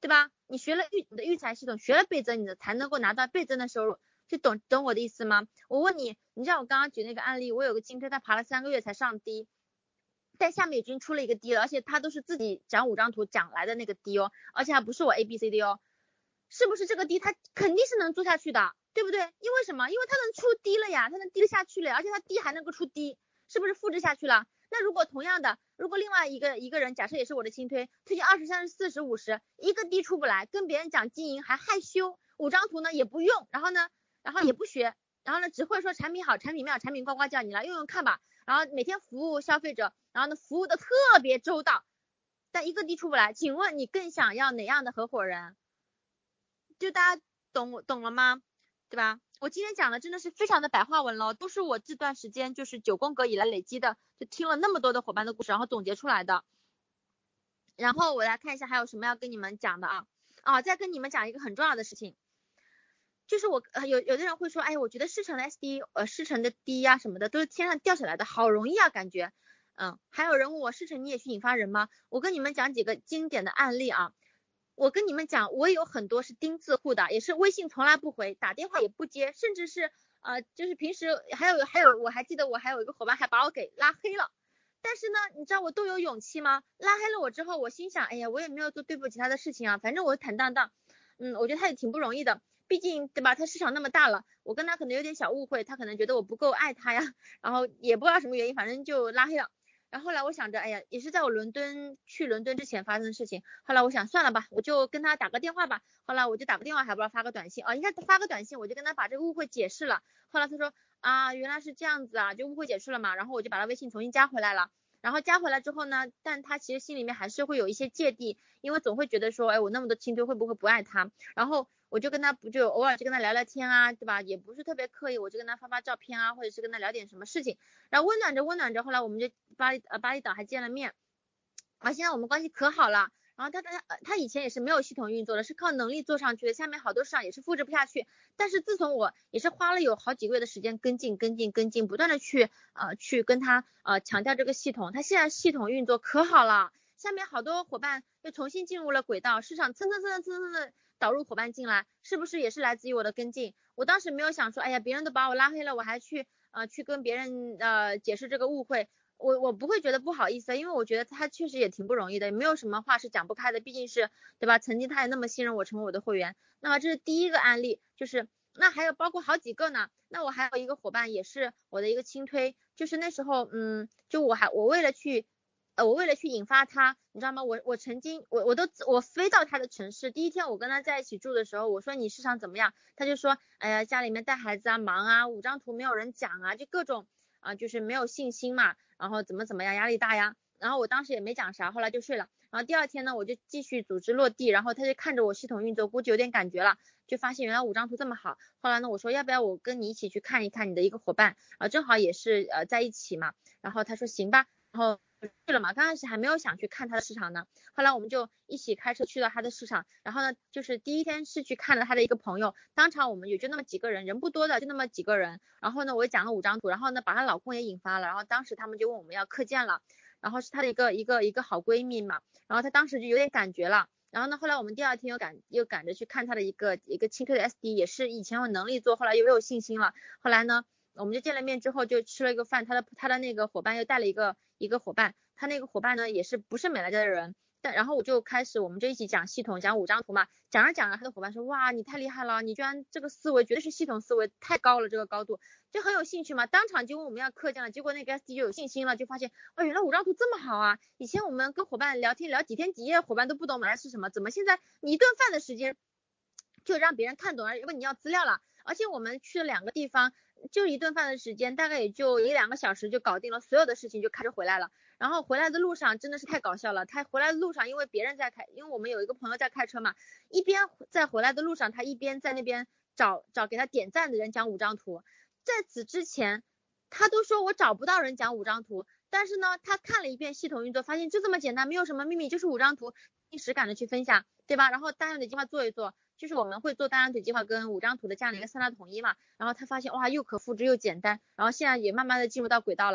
对吧？你学了你的育才系统，学了倍增，你才能够拿到倍增的收入，就懂我的意思吗？我问你，你知道我刚刚举那个案例，我有个金推，他爬了3个月才上低，但下面已经出了一个低了，而且他都是自己讲5张图讲来的那个低哦，而且还不是我 ABCD 哦，是不是这个低他肯定是能做下去的，对不对？因为什么？因为他能出低了呀，他能低得下去了，而且他低还能够出低，是不是复制下去了？那如果同样的，如果另外一个人，假设也是我的轻推，推荐20、30、40、50，一个低出不来，跟别人讲经营还害羞，5张图呢也不用，然后也不学，然后呢只会说产品好、产品妙、产品呱呱叫，你来用用看吧，然后每天服务消费者，然后呢服务的特别周到，但一个低出不来，请问你更想要哪样的合伙人？就大家懂了吗？对吧？我今天讲的真的是非常的白话文了，都是我这段时间就是9宫格以来累积的，就听了那么多的伙伴的故事，然后总结出来的。然后我来看一下还有什么要跟你们讲的再跟你们讲一个很重要的事情，就是我有的人会说，哎，我觉得世成的 SD 世成的 D 呀什么的都是天上掉下来的，好容易啊感觉。还有人问我世成你也去引发人吗？我跟你们讲几个经典的案例啊。我跟你们讲，我有很多是钉字户的，也是微信从来不回，打电话也不接，甚至是就是平时还有，我还记得我还有一个伙伴还把我给拉黑了。但是呢，你知道我都有勇气吗？拉黑了我之后，我心想，哎呀，我也没有做对不起他的事情啊，反正我坦荡荡。我觉得他也挺不容易的，毕竟对吧？他市场那么大了，我跟他可能有点小误会，他可能觉得我不够爱他呀，然后也不知道什么原因，反正就拉黑了。然后后来我想着，哎呀，也是在我去伦敦之前发生的事情。后来我想算了吧，我就跟他打个电话吧。后来我就打个电话，还不知道发个短信应该发个短信，我就跟他把这个误会解释了。后来他说原来是这样子啊，就误会解释了嘛。然后我就把他微信重新加回来了。然后加回来之后呢，但他其实心里面还是会有一些芥蒂，因为总会觉得说，哎，我那么多亲推会不会不爱他？然后我就跟他偶尔就跟他聊聊天啊，对吧？也不是特别刻意，我就跟他发照片啊，或者是跟他聊点什么事情，然后温暖着，后来我们就巴厘岛还见了面，现在我们关系可好了。然后他以前也是没有系统运作的，是靠能力做上去的，下面好多市场也是复制不下去。但是自从我也是花了有好几个月的时间跟进，不断的去跟他强调这个系统，他现在系统运作可好了，下面好多伙伴又重新进入了轨道，市场蹭的导入伙伴进来，是不是也是来自于我的跟进？我当时没有想说，哎呀，别人都把我拉黑了，我还去跟别人解释这个误会。我不会觉得不好意思，因为我觉得他确实也挺不容易的，也没有什么话是讲不开的，毕竟是对吧？曾经他也那么信任我，成为我的会员。那么这是第一个案例，就是那还有包括好几个呢。那我还有一个伙伴也是我的一个轻推，就是那时候就我为了去引发他，你知道吗？我曾经我飞到他的城市，第一天我跟他在一起住的时候，我说你市场怎么样？他就说，哎呀，家里面带孩子啊，忙啊，5张图没有人讲啊，就各种就是没有信心嘛，然后怎么样，压力大呀。然后我当时也没讲啥，后来就睡了。然后第二天呢，我就继续组织落地，然后他就看着我系统运作，估计有点感觉了，就发现原来5张图这么好。后来呢，我说要不要我跟你一起去看一看你的一个伙伴，正好也是在一起嘛。然后他说行吧，然后去了嘛，刚开始还没有想去看他的市场呢，后来我们就一起开车去到他的市场，然后呢，就是第一天是去看了他的一个朋友，当场我们也就那么几个人，人不多的，就那么几个人，然后呢，我也讲了5张图，然后呢，把她老公也引发了，然后当时他们就问我们要课件了，然后是她的一个好闺蜜嘛，然后她当时就有点感觉了。然后呢，后来我们第二天又赶着去看他的一个轻推的 SD， 也是以前有能力做，后来又有信心了。后来呢，我们就见了面之后就吃了一个饭，他的那个伙伴又带了一个伙伴，他那个伙伴呢也是不是美来家的人，然后我们就一起讲系统，讲5张图嘛，讲着讲着他的伙伴说，哇，你太厉害了，你居然这个思维绝对是系统思维，太高了，这个高度就很有兴趣嘛，当场就问我们要课件了，结果那个 SD 就有信心了，就发现原来5张图这么好啊，以前我们跟伙伴聊天聊几天几夜，伙伴都不懂买来是什么，怎么现在你一顿饭的时间就让别人看懂了，问你要资料了，而且我们去了2个地方，就一顿饭的时间，大概也就1-2个小时就搞定了所有的事情，就开车回来了。然后回来的路上真的是太搞笑了，他回来的路上因为别人在开，因为我们有一个朋友在开车嘛，一边在回来的路上，他一边在那边找给他点赞的人讲5张图。在此之前他都说我找不到人讲5张图，但是呢他看了一遍系统运作，发现就这么简单，没有什么秘密，就是5张图，实感的去分享，对吧？然后大量的计划做一做，就是我们会做大量腿计划跟5张图的这样的一个3大统一嘛，然后他发现哇又可复制又简单，然后现在也慢慢的进入到轨道了。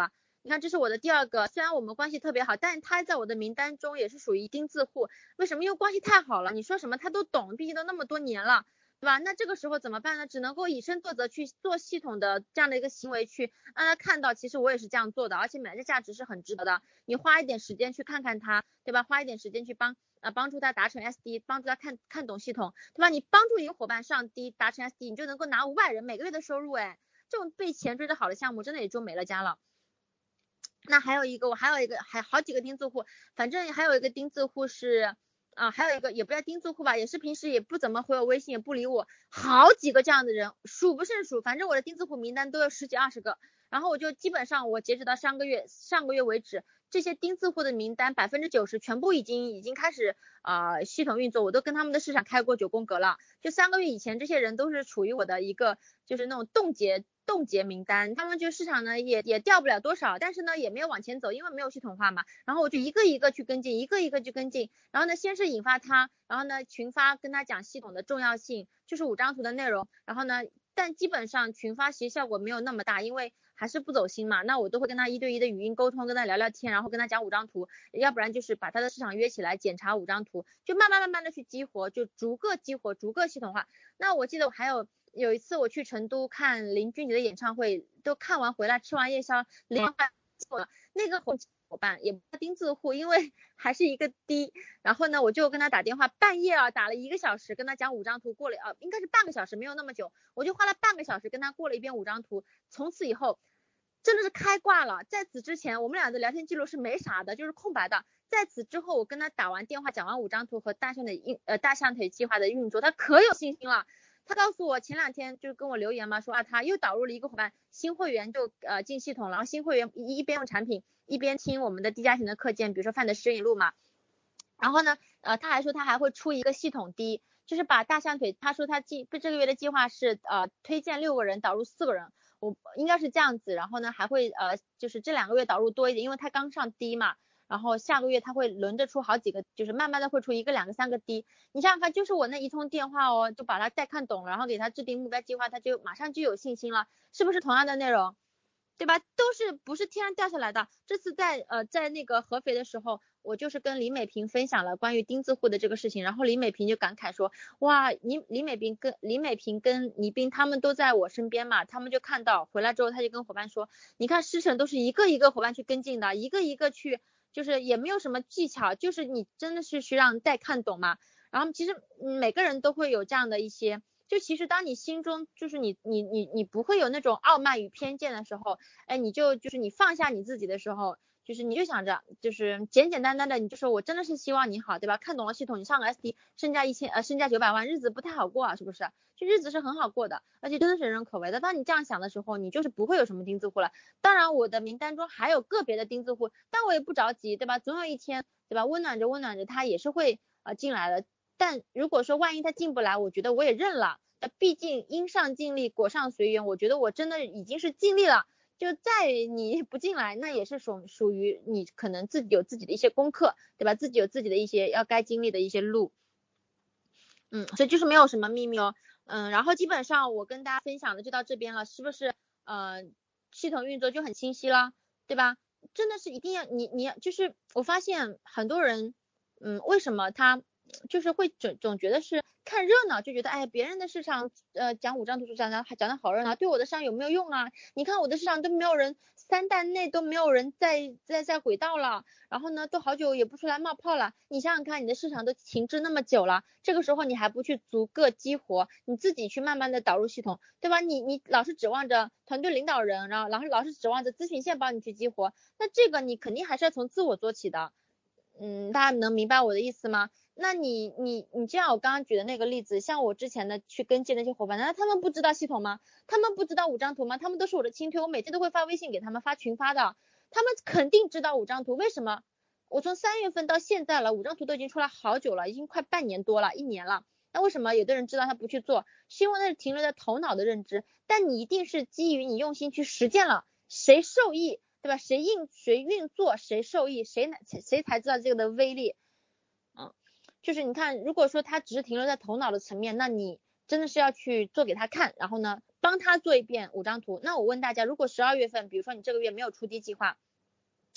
你看这是我的第二个，虽然我们关系特别好，但是他在我的名单中也是属于钉子户。为什么？因为关系太好了，你说什么他都懂，毕竟都那么多年了，对吧？那这个时候怎么办呢？只能够以身作则，去做系统的这样的一个行为，去让他看到其实我也是这样做的，而且买的价值是很值得的。你花一点时间去看看他，对吧？花一点时间去帮助他达成 SD， 帮助他看懂系统，对吧？你帮助一个伙伴上 D 达成 SD， 你就能够拿500人每个月的收入，这种被钱追着好的项目真的也就没了家了。那还有一个，还好几个钉子户，反正还有一个钉子户是还有一个也不叫钉子户吧，也是平时也不怎么回我微信，也不理我，好几个这样的人数不胜数，反正我的钉子户名单都有10几20个。然后我就基本上我截止到上个月为止，这些钉子户的名单90%全部已经开始系统运作，我都跟他们的市场开过9宫格了。就3个月以前，这些人都是处于我的一个就是那种冻结名单，他们就市场呢也掉不了多少，但是呢也没有往前走，因为没有系统化嘛。然后我就一个一个去跟进，一个一个去跟进。然后呢，先是引发他，然后呢群发跟他讲系统的重要性，就是5张图的内容。然后呢，但基本上群发其实效果没有那么大，因为还是不走心嘛。那我都会跟他1对1的语音沟通，跟他聊聊天，然后跟他讲5张图，要不然就是把他的市场约起来检查5张图，就慢慢的去激活，就逐个激活，逐个系统化。那我记得我还有一次我去成都看林俊杰的演唱会，都看完回来吃完夜宵，连环那个伙伴也不是钉子户，因为还是一个低，然后呢我就跟他打电话，半夜打了1个小时，跟他讲5张图，过了应该是半个小时，没有那么久，我就花了半个小时跟他过了一遍5张图。从此以后真的是开挂了。在此之前我们俩的聊天记录是没啥的，就是空白的。在此之后我跟他打完电话，讲完5张图和大象腿计划的运作，他可有信心了。他告诉我前2天就跟我留言嘛，说他又导入了一个伙伴，新会员就进系统了，然后新会员一边用产品一边听我们的低价型的课件，比如说范的摄影录嘛。然后呢他还说他还会出一个系统低，就是把大象腿，他说他这个月的计划是推荐6个人导入4个人，我应该是这样子。然后呢还会就是这2个月导入多一点，因为他刚上低嘛。然后下个月他会轮着出好几个，就是慢慢的会出1个2个3个低。你想想看，就是我那一通电话就把他带看懂了，然后给他制定目标计划，他就马上就有信心了，是不是同样的内容，对吧？都是不是天上掉下来的。这次在那个合肥的时候，我就是跟李美萍分享了关于钉子户的这个事情，然后李美萍就感慨说，哇，李美萍跟倪斌他们都在我身边嘛，他们就看到回来之后，他就跟伙伴说，你看师承都是一个一个伙伴去跟进的，一个一个去，就是也没有什么技巧，就是你真的是需让带看懂嘛。然后其实每个人都会有这样的一些，就其实当你心中就是你不会有那种傲慢与偏见的时候，就是你放下你自己的时候，就是你就想着就是简简单单的，你就说我真的是希望你好，对吧？看懂了系统，你上个 SD 身价900万，日子不太好过啊，是不是？就日子是很好过的，而且真的是人人可为的。当你这样想的时候，你就是不会有什么钉子户了。当然我的名单中还有个别的钉子户，但我也不着急，对吧？总有一天，对吧？温暖着他也是会进来的。但如果说万一他进不来，我觉得我也认了，毕竟因上尽力果上随缘，我觉得我真的已经是尽力了。就在你不进来，那也是属于你可能自己有自己的一些功课，对吧？自己有自己的一些要该经历的一些路。所以就是没有什么秘密哦。然后基本上我跟大家分享的就到这边了，是不是系统运作就很清晰了，对吧？真的是一定要你就是我发现很多人为什么他就是会总觉得是看热闹，就觉得哎别人的市场讲5张图就讲的好热闹，对我的市场有没有用啊？你看我的市场都没有人，3弹内都没有人在轨道了，然后呢都好久也不出来冒泡了。你想想看，你的市场都停滞那么久了，这个时候你还不去逐个激活，你自己去慢慢的导入系统，对吧？你老是指望着团队领导人，然后老是指望着咨询线帮你去激活，那这个你肯定还是要从自我做起的。大家能明白我的意思吗？那你就像我刚刚举的那个例子，像我之前的去跟进那些伙伴，难道他们不知道系统吗？他们不知道5张图吗？他们都是我的亲推，我每天都会发微信给他们，发群发的，他们肯定知道5张图。为什么？我从3月份到现在了，5张图都已经出来好久了，已经快半年多了，1年了。那为什么有的人知道他不去做？是因为那是停留在头脑的认知，但你一定是基于你用心去实践了，谁受益，对吧？谁运作谁受益，谁才知道这个的威力。就是你看，如果说他只是停留在头脑的层面，那你真的是要去做给他看，然后呢帮他做一遍5张图。那我问大家，如果12月份比如说你这个月没有出低计划，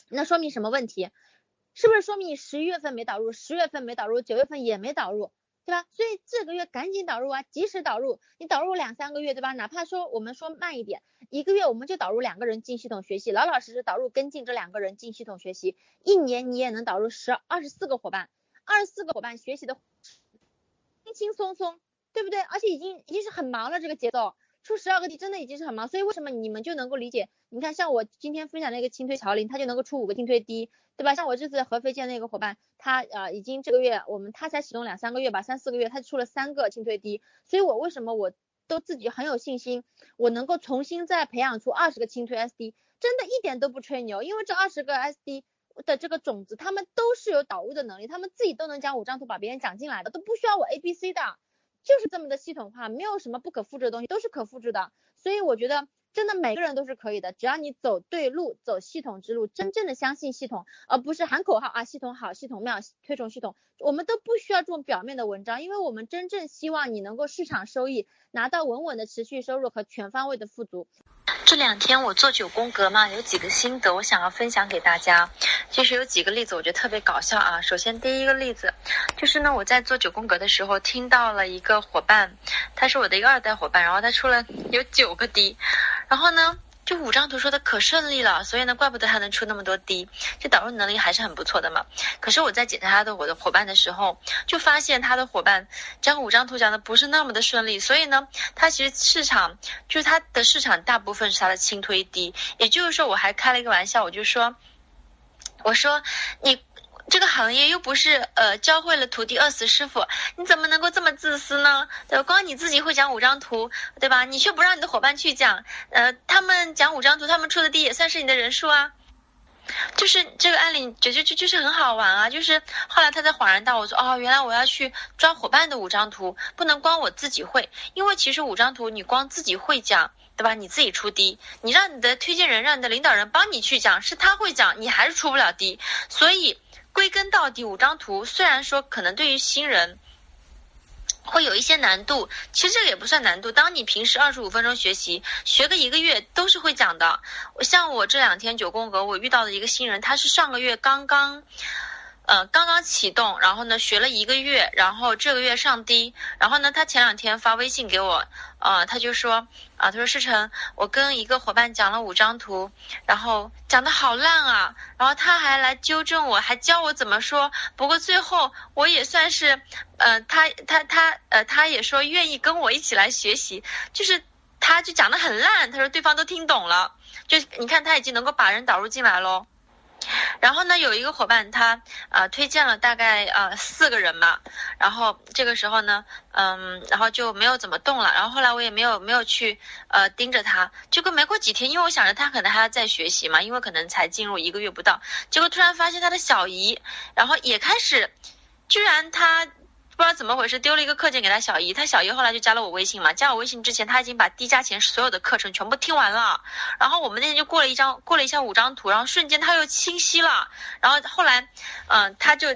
那说明什么问题？是不是说明你11月份没导入，10月份没导入，9月份也没导入，对吧？所以这个月赶紧导入啊，及时导入。你导入2-3个月，对吧？哪怕说我们说慢一点，1个月我们就导入2个人进系统学习，老老实实导入跟进这2个人进系统学习，1年你也能导入24个伙伴，24个伙伴学习的轻轻松松，对不对？而且已经是很忙了，这个节奏出12个题真的已经是很忙，所以为什么你们就能够理解？你看像我今天分享那个轻推乔林，他就能够出5个轻推低，对吧？像我这次合肥见那个伙伴，他已经这个月他才启动2-3个月吧，3-4个月他出了3个轻推低，所以我为什么我都自己很有信心，我能够重新再培养出20个轻推 SD， 真的一点都不吹牛，因为这20个 SD 的这个种子，他们都是有导入的能力，他们自己都能讲5张图把别人讲进来的，都不需要我 ABC 的，就是这么的系统化，没有什么不可复制的东西，都是可复制的。所以我觉得真的每个人都是可以的，只要你走对路，走系统之路，真正的相信系统，而不是喊口号啊，系统好，系统妙，推崇系统，我们都不需要这种表面的文章，因为我们真正希望你能够市场收益，拿到稳稳的持续收入和全方位的富足。 这2天我做9宫格嘛，有几个心得我想要分享给大家，就是有几个例子我觉得特别搞笑啊。首先第一个例子就是呢，我在做9宫格的时候听到了一个伙伴，他是我的一个2代伙伴，然后他出了有9个低，然后呢就5张图说的可顺利了，所以呢怪不得他能出那么多低，这导入能力还是很不错的嘛。可是我在检查我的伙伴的时候，就发现他的伙伴讲5张图讲的不是那么的顺利，所以呢他其实他的市场大部分是他的轻推低，也就是说我还开了一个玩笑，我说你这个行业又不是教会了徒弟饿死师傅，你怎么能够这么自私呢？对吧？光你自己会讲5张图，对吧？你却不让你的伙伴去讲，他们讲5张图，他们出的低也算是你的人数啊。就是这个案例就是很好玩啊，就是后来他才恍然大悟，我说原来我要去抓伙伴的5张图，不能光我自己会，因为其实5张图你光自己会讲，对吧？你自己出低，你让你的推荐人让你的领导人帮你去讲，是他会讲，你还是出不了低。所以归根到底5张图虽然说可能对于新人会有一些难度，其实这个也不算难度，当你平时25分钟学习，学个1个月都是会讲的。像我这2天9宫格我遇到的一个新人，他是上个月刚刚启动，然后呢学了1个月，然后这个月上低，然后呢他前2天发微信给我，他就说他说世成，我跟一个伙伴讲了5张图，然后讲的好烂啊，然后他还来纠正我，还教我怎么说，不过最后我也算是他也说愿意跟我一起来学习，就是他就讲的很烂，他说对方都听懂了，就你看他已经能够把人导入进来咯。然后呢有一个伙伴他推荐了大概4个人嘛，然后这个时候呢然后就没有怎么动了，然后后来我也没有去盯着他，结果没过几天，因为我想着他可能还要再学习嘛，因为可能才进入1个月不到，结果突然发现他的小姨然后也开始，居然他不知道怎么回事丢了一个课件给他小姨，他小姨后来就加了我微信嘛，加我微信之前他已经把低价钱所有的课程全部听完了，然后我们那天就过了一下5张图，然后瞬间他又清晰了，然后后来他就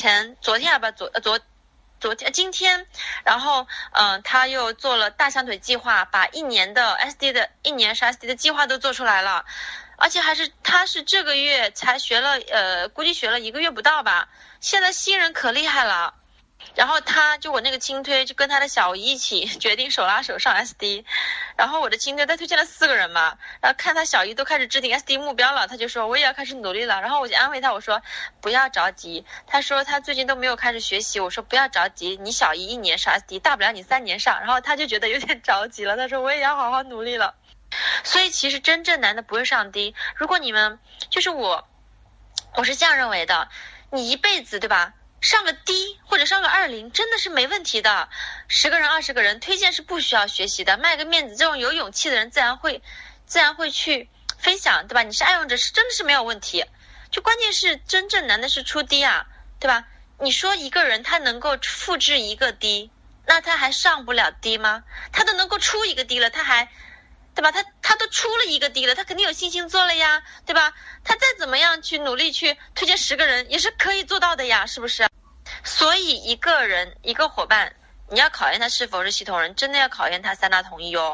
今天，然后他又做了大象腿计划，把1年是 SD 的计划都做出来了，而且他是这个月才学了估计学了1个月不到吧，现在新人可厉害了。然后我那个轻推就跟他的小姨一起决定手拉手上 SD， 然后我的轻推他推荐了4个人嘛，然后看他小姨都开始制定 SD 目标了，他就说我也要开始努力了，然后我就安慰他，我说不要着急，他说他最近都没有开始学习，我说不要着急，你小姨1年上 SD 大不了你3年上，然后他就觉得有点着急了，他说我也要好好努力了。所以其实真正难的不是上低，如果你们就是我是这样认为的，你一辈子对吧上个低或者上个20真的是没问题的，10个人20个人推荐是不需要学习的，卖个面子，这种有勇气的人自然会去分享，对吧？你是爱用者是真的是没有问题，就关键是真正难的是出低啊，对吧？你说一个人他能够复制1个低，那他还上不了低吗？他都能够出1个低了，他还对吧？他都出了1个低了，他肯定有信心做了呀，对吧？他再怎么样去努力去推荐10个人也是可以做到的呀，是不是？所以一个人一个伙伴，你要考验他是否是系统人，真的要考验他3大统一哦。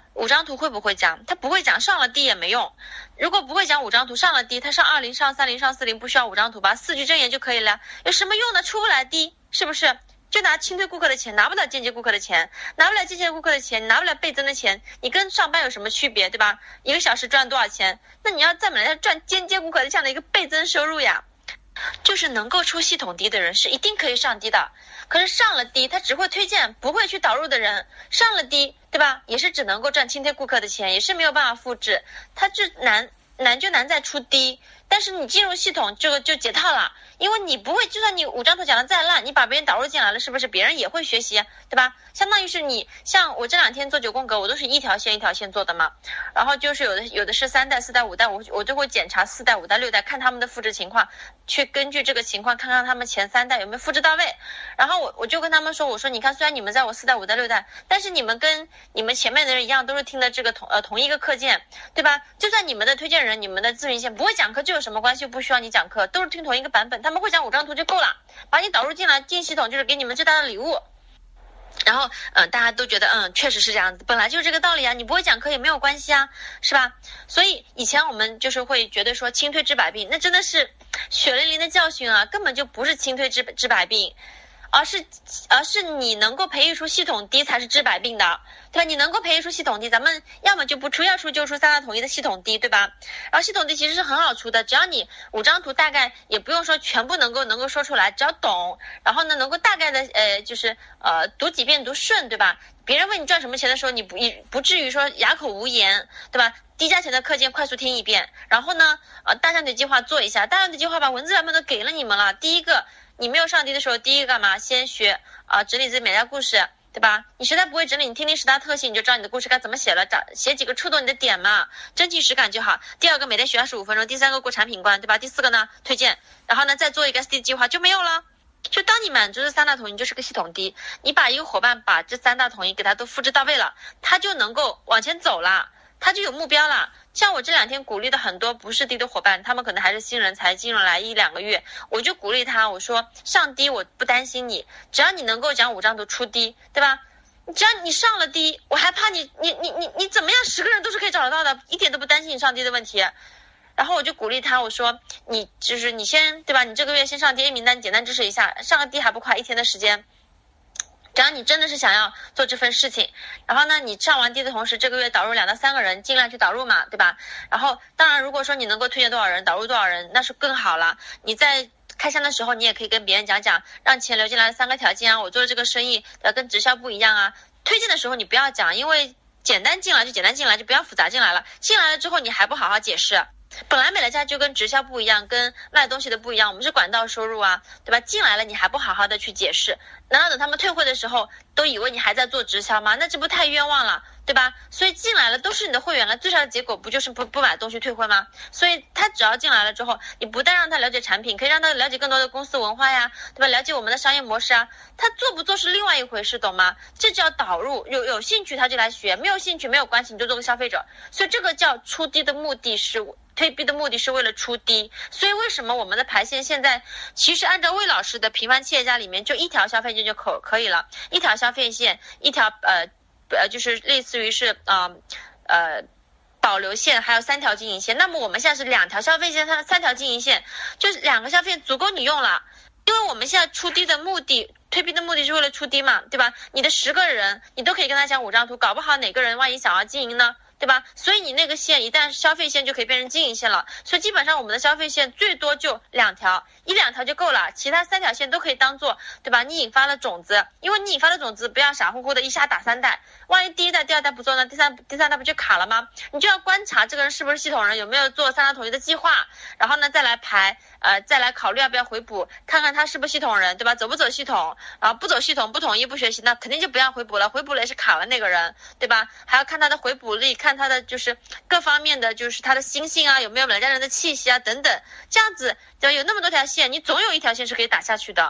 五张图会不会讲？他不会讲，上了 D 也没用。如果不会讲五张图，上了 D， 他上20、上30、上40不需要五张图吧？4句真言就可以了，有什么用呢？出不来 D， 是不是？就拿轻推顾客的钱，拿不了间接顾客的钱，拿不了间接顾客的钱，拿不了倍增的钱，你跟上班有什么区别，对吧？1个小时赚多少钱？那你要在本来赚间接顾客的这样的一个倍增收入呀。就是能够出系统 D 的人是一定可以上 D 的，可是上了 D 他只会推荐不会去导入的人，上了 D 对吧，也是只能够赚轻推顾客的钱，也是没有办法复制，他就难就难在出 D， 但是你进入系统就解套了，因为你不会，就算你五张图讲的再烂，你把别人导入进来了，是不是别人也会学习，对吧？相当于是你像我这2天做9宫格，我都是一条线一条线做的嘛，然后就是有的是3代4代5代，我就会检查4代5代6代，看他们的复制情况，去根据这个情况看看他们前3代有没有复制到位，然后我就跟他们说，我说你看，虽然你们在我4代5代6代，但是你们跟你们前面的人一样，都是听的这个同一个课件，对吧？就算你们的推荐人、你们的咨询线不会讲课，就有什么关系？不需要你讲课，都是听同一个版本，他们会讲5张图就够了，把你导入进来进系统，就是给你们最大的礼物。然后大家都觉得确实是这样子，本来就是这个道理啊，你不会讲课也没有关系啊，是吧？所以以前我们就是会觉得说轻推治百病，那真的是血淋淋的教训啊，根本就不是轻推治百病，而是你能够培育出系统 D 才是治百病的，对吧？你能够培育出系统 D， 咱们要么就不出，要出就出3大统一的系统 D， 对吧？然后系统 D 其实是很好出的，只要你5张图大概也不用说全部能够说出来，只要懂，然后呢能够大概的就是读几遍读顺，对吧？别人问你赚什么钱的时候，你不至于说哑口无言，对吧？低价钱的课件快速听一遍，然后呢大量的计划做一下，大量的计划把文字版本都给了你们了。第一个你没有上 D 的时候，第一个干嘛？先学整理自己每家故事，对吧？你实在不会整理，你听听10大特性，你就知道你的故事该怎么写了，写几个触动你的点嘛，真情实感就好。第二个每天学25分钟，第3个过产品观，对吧？第4个呢推荐，然后呢再做一个 SD 计划就没有了。就当你满足这3大统一，就是个系统 D， 你把一个伙伴把这3大统一给他都复制到位了，他就能够往前走了，他就有目标了。像我这2天鼓励的很多不是 D 的伙伴，他们可能还是新人，才进入来1-2个月，我就鼓励他，我说上 D 我不担心你，只要你能够讲5张图出 D， 对吧？只要你上了 D， 我还怕你怎么样10个人都是可以找得到的，一点都不担心你上 D 的问题。然后我就鼓励他，我说你先，对吧？你这个月先上 D 名单，简单支持一下，上个 D 还不快，1天的时间。只要你真的是想要做这份事情，然后呢，你上完 D 的同时，这个月导入2到3个人，尽量去导入嘛，对吧？然后当然，如果说你能够推荐多少人，导入多少人，那是更好了。你在开箱的时候，你也可以跟别人讲让钱流进来的3个条件啊，我做的这个生意跟直销不一样啊。推荐的时候你不要讲，因为简单进来就简单进来，就不要复杂进来了。进来了之后你还不好好解释。本来美乐家就跟直销不一样，跟卖东西的不一样，我们是管道收入啊，对吧？进来了你还不好好的去解释，难道等他们退会的时候都以为你还在做直销吗？那这不太冤枉了，对吧？所以进来了都是你的会员了，最差的结果不就是不买东西退会吗？所以他只要进来了之后，你不但让他了解产品，可以让他了解更多的公司文化呀，对吧？了解我们的商业模式啊，他做不做是另外一回事，懂吗？这叫导入，有兴趣他就来学，没有兴趣没有关系，你就做个消费者。所以这个叫出 D 的目的是推 B 的目的是为了出 D， 所以为什么我们的排线现在其实按照魏老师的平凡企业家里面就1条消费线就可以了，1条消费线，1条就是类似于是保留线，还有3条经营线。那么我们现在是2条消费线，3条经营线，就是2个消费线足够你用了，因为我们现在出 D 的目的，推 B 的目的是为了出 D 嘛，对吧？你的10个人你都可以跟他讲5张图，搞不好哪个人万一想要经营呢，对吧？所以你那个线一旦消费线就可以变成经营线了，所以基本上我们的消费线最多就2条，1-2条就够了，其他3条线都可以当做，对吧？你引发了种子，因为你引发了种子，不要傻乎乎的一下打3代，万一第1代、第2代不做呢，第三代不就卡了吗？你就要观察这个人是不是系统人，有没有做3大统一的计划，然后呢再来排，再来考虑要不要回补，看看他是不是系统人，对吧？走不走系统，然后不走系统，不统一，不学习，那肯定就不要回补了，回补了也是卡了那个人，对吧？还要看他的回补力，看他的就是各方面的，就是他的心性啊，有没有美乐家人的气息啊等等，这样子就有那么多条线，你总有一条线是可以打下去的。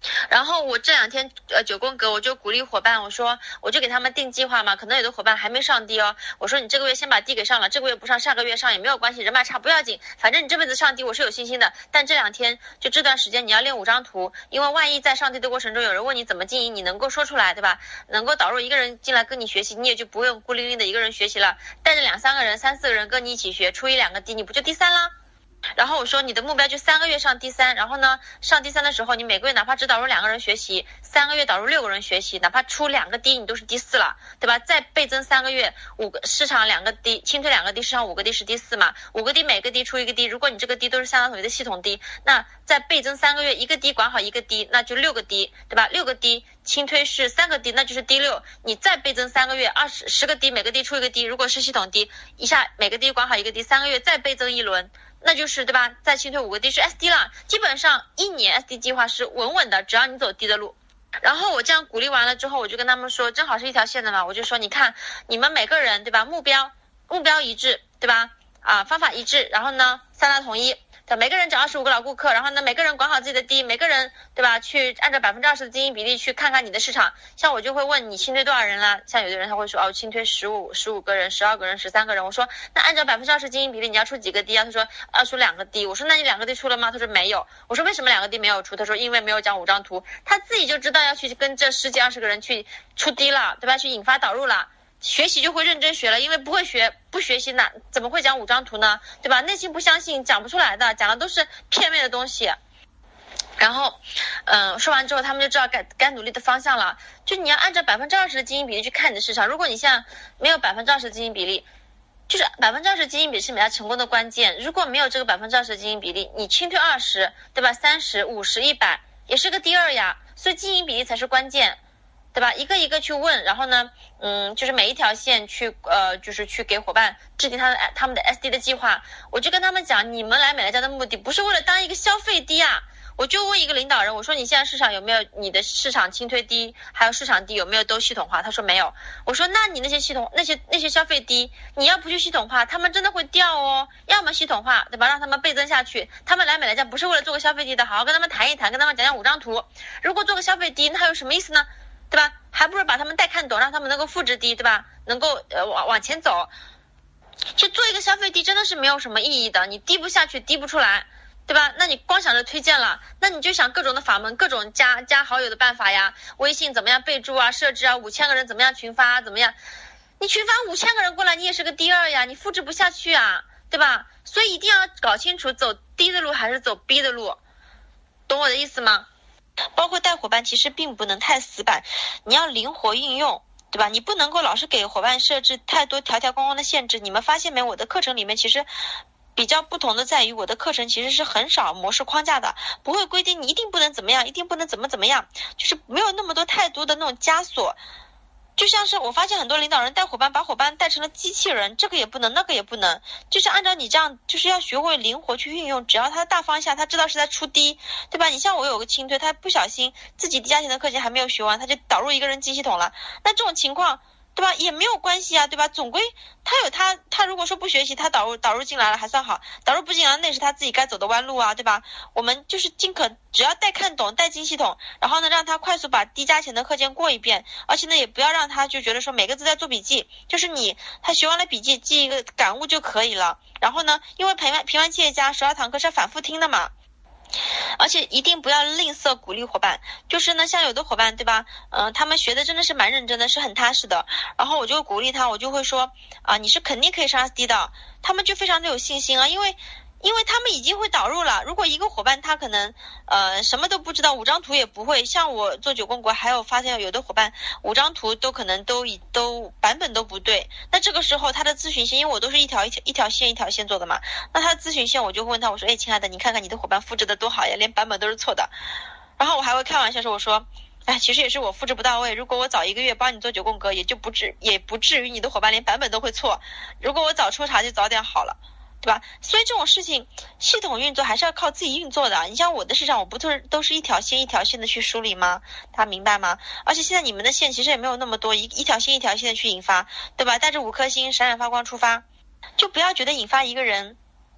然后我这2天9宫格，我就鼓励伙伴，我就给他们定计划嘛，可能有的伙伴还没上低哦，我说你这个月先把低给上了，这个月不上，下个月上也没有关系，人脉差不要紧，反正你这辈子上低我是有信心的，但这2天就这段时间你要练5张图，因为万一在上低的过程中有人问你怎么经营，你能够说出来，对吧？能够导入一个人进来跟你学习，你也就不用孤零零的一个人学习了，带着2、3个人、3、4个人跟你一起学，出1、2个低，你不就第3啦？然后我说你的目标就3个月上第3，然后呢上第3的时候，你每个月哪怕只导入2个人学习，3个月导入6个人学习，哪怕出2个低，你都是第4了，对吧？再倍增3个月，5个市场2个低，轻推2个低，市场5个低是第4嘛，5个低每个低出1个低，如果你这个低都是相当于的系统低，那再倍增3个月，1个低管好1个低，那就6个低，对吧？6个低轻推是3个低，那就是第6，你再倍增3个月，10个低每个低出1个低，如果是系统低，一下每个低管好1个低，3个月再倍增1轮。那就是对吧？再轻推5个低是 SD 了，基本上1年 SD 计划是稳稳的，只要你走低的路。然后我这样鼓励完了之后，我就跟他们说，正好是一条线的嘛，我就说你看你们每个人对吧，目标一致对吧？方法一致，然后呢3大统一。每个人找25个老顾客，然后呢每个人管好自己的低，每个人对吧去按照20%的经营比例去看看你的市场。像我就会问你轻推多少人啦，像有的人他会说轻推15个人、12个人、13个人，我说那按照20%经营比例你要出几个低啊？他说出2个低。我说那你2个低出了吗？他说没有。我说为什么2个低没有出？他说因为没有讲5张图，他自己就知道要去跟这10几20个人去出低了，对吧？去引发导入了。学习就会认真学了，因为不会学不学习呢，怎么会讲5张图呢？对吧？内心不相信讲不出来的，讲的都是片面的东西。然后说完之后他们就知道该努力的方向了，就你要按照20%的经营比例去看你的市场。如果你现在没有20%的经营比例，就是20%经营比例是你们家成功的关键。如果没有这个20%的经营比例，你轻推20对吧，30、50、100也是个第2呀，所以经营比例才是关键，对吧？一个一个去问，然后呢就是每一条线去就是去给伙伴制定他们的 SD 的计划。我就跟他们讲，你们来美乐家的目的不是为了当一个消费低啊。我就问一个领导人，我说你现在市场有没有你的市场轻推低还有市场低有没有都系统化？他说没有。我说那你那些那些消费低，你要不去系统化，他们真的会掉哦。要么系统化，对吧？让他们倍增下去。他们来美乐家不是为了做个消费低的，好好跟他们谈一谈，跟他们讲5张图。如果做个消费低，那还有什么意思呢？对吧？还不如把他们带看懂，让他们能够复制低，对吧？能够往前走。去做一个消费低真的是没有什么意义的，你低不下去，低不出来，对吧？那你光想着推荐了，那你就想各种的法门，各种加好友的办法呀，微信怎么样备注啊，设置啊，5000个人怎么样群发啊，怎么样？你群发5000个人过来，你也是个第2呀，你复制不下去啊，对吧？所以一定要搞清楚走低的路还是走 B 的路，懂我的意思吗？包括带伙伴其实并不能太死板，你要灵活运用，对吧？你不能够老是给伙伴设置太多条条框框的限制。你们发现没？我的课程里面其实比较不同的在于，我的课程其实是很少模式框架的，不会规定你一定不能怎么样，一定不能怎么样，就是没有那么多太多的那种枷锁。就像是我发现很多领导人带伙伴，把伙伴带成了机器人，这个也不能，那个也不能，就是按照你这样，就是要学会灵活去运用。只要他的大方向他知道是在出低，对吧？你像我有个轻推，他不小心自己低价钱的课程还没有学完，他就导入一个人机系统了，那这种情况对吧也没有关系啊，对吧？总归他有他如果说不学习，他导入进来了还算好，导入不进来那是他自己该走的弯路啊，对吧？我们就是只要带看懂带进系统，然后呢让他快速把低价钱的课件过一遍，而且呢也不要让他就觉得说每个字在做笔记，就是他学完了笔记记一个感悟就可以了。然后呢因为平安企业家12堂课是要反复听的嘛，而且一定不要吝啬鼓励伙伴，就是呢像有的伙伴对吧他们学的真的是蛮认真的，是很踏实的，然后我就鼓励他，我就会说你是肯定可以上 SD 的，他们就非常的有信心啊，因为他们已经会导入了。如果一个伙伴他可能什么都不知道，5张图也不会，像我做9宫格还有发现有的伙伴5张图都可能都版本都不对，那这个时候他的咨询线，因为我都是一条线做的嘛，那他的咨询线我就会问他，我说亲爱的，你看看你的伙伴复制的多好呀，连版本都是错的。然后我还会开玩笑说，我说其实也是我复制不到位，如果我早1个月帮你做9宫格，也不至于你的伙伴连版本都会错，如果我早抽查就早点好了，对吧？所以这种事情系统运作还是要靠自己运作的。你像我的市场，我不都是一条线一条线的去梳理吗？大家明白吗？而且现在你们的线其实也没有那么多，一条线一条线的去引发，对吧？带着5颗星闪闪发光出发，就不要觉得引发一个人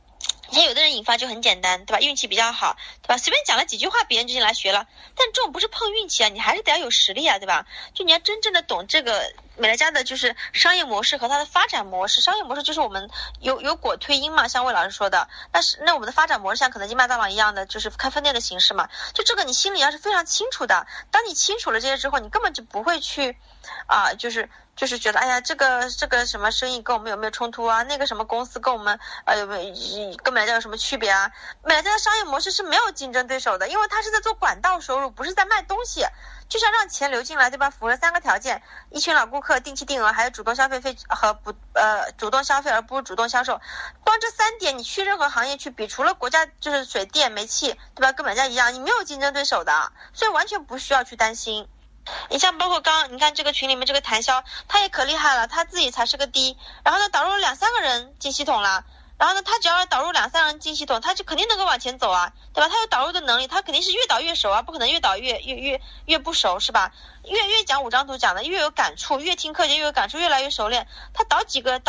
你看有的人引发就很简单，对吧？运气比较好，对吧？随便讲了几句话，别人就进来学了。但这种不是碰运气啊，你还是得要有实力啊，对吧？就你要真正的懂这个美乐家的就是商业模式和它的发展模式。商业模式就是我们有果推因嘛，像魏老师说的。那我们的发展模式像肯德基、麦当劳一样的，就是开分店的形式嘛。就这个你心里要是非常清楚的，当你清楚了这些之后，你根本就不会去就是觉得哎呀这个什么生意跟我们有没有冲突啊，那个什么公司跟我们有没有跟美乐家有什么区别啊。美乐家的商业模式是没有竞争对手的，因为它是在做管道收入，不是在卖东西，就是要让钱流进来，对吧？符合3个条件：一群老顾客、定期定额，还有主动消费和主动消费而不是主动销售。光这3点你去任何行业去比，除了国家就是水电煤气，对吧？跟美乐家一样，你没有竞争对手的，所以完全不需要去担心。你像包括你看这个群里面这个谭潇，他也可厉害了，他自己才是个D，然后呢导入了2-3个人进系统了，然后呢他只要导入2-3人进系统，他就肯定能够往前走啊，对吧？他有导入的能力，他肯定是越导越熟啊，不可能越导越不熟，是吧？越讲5张图讲的越有感触，越听课件越有感触，越来越熟练。他导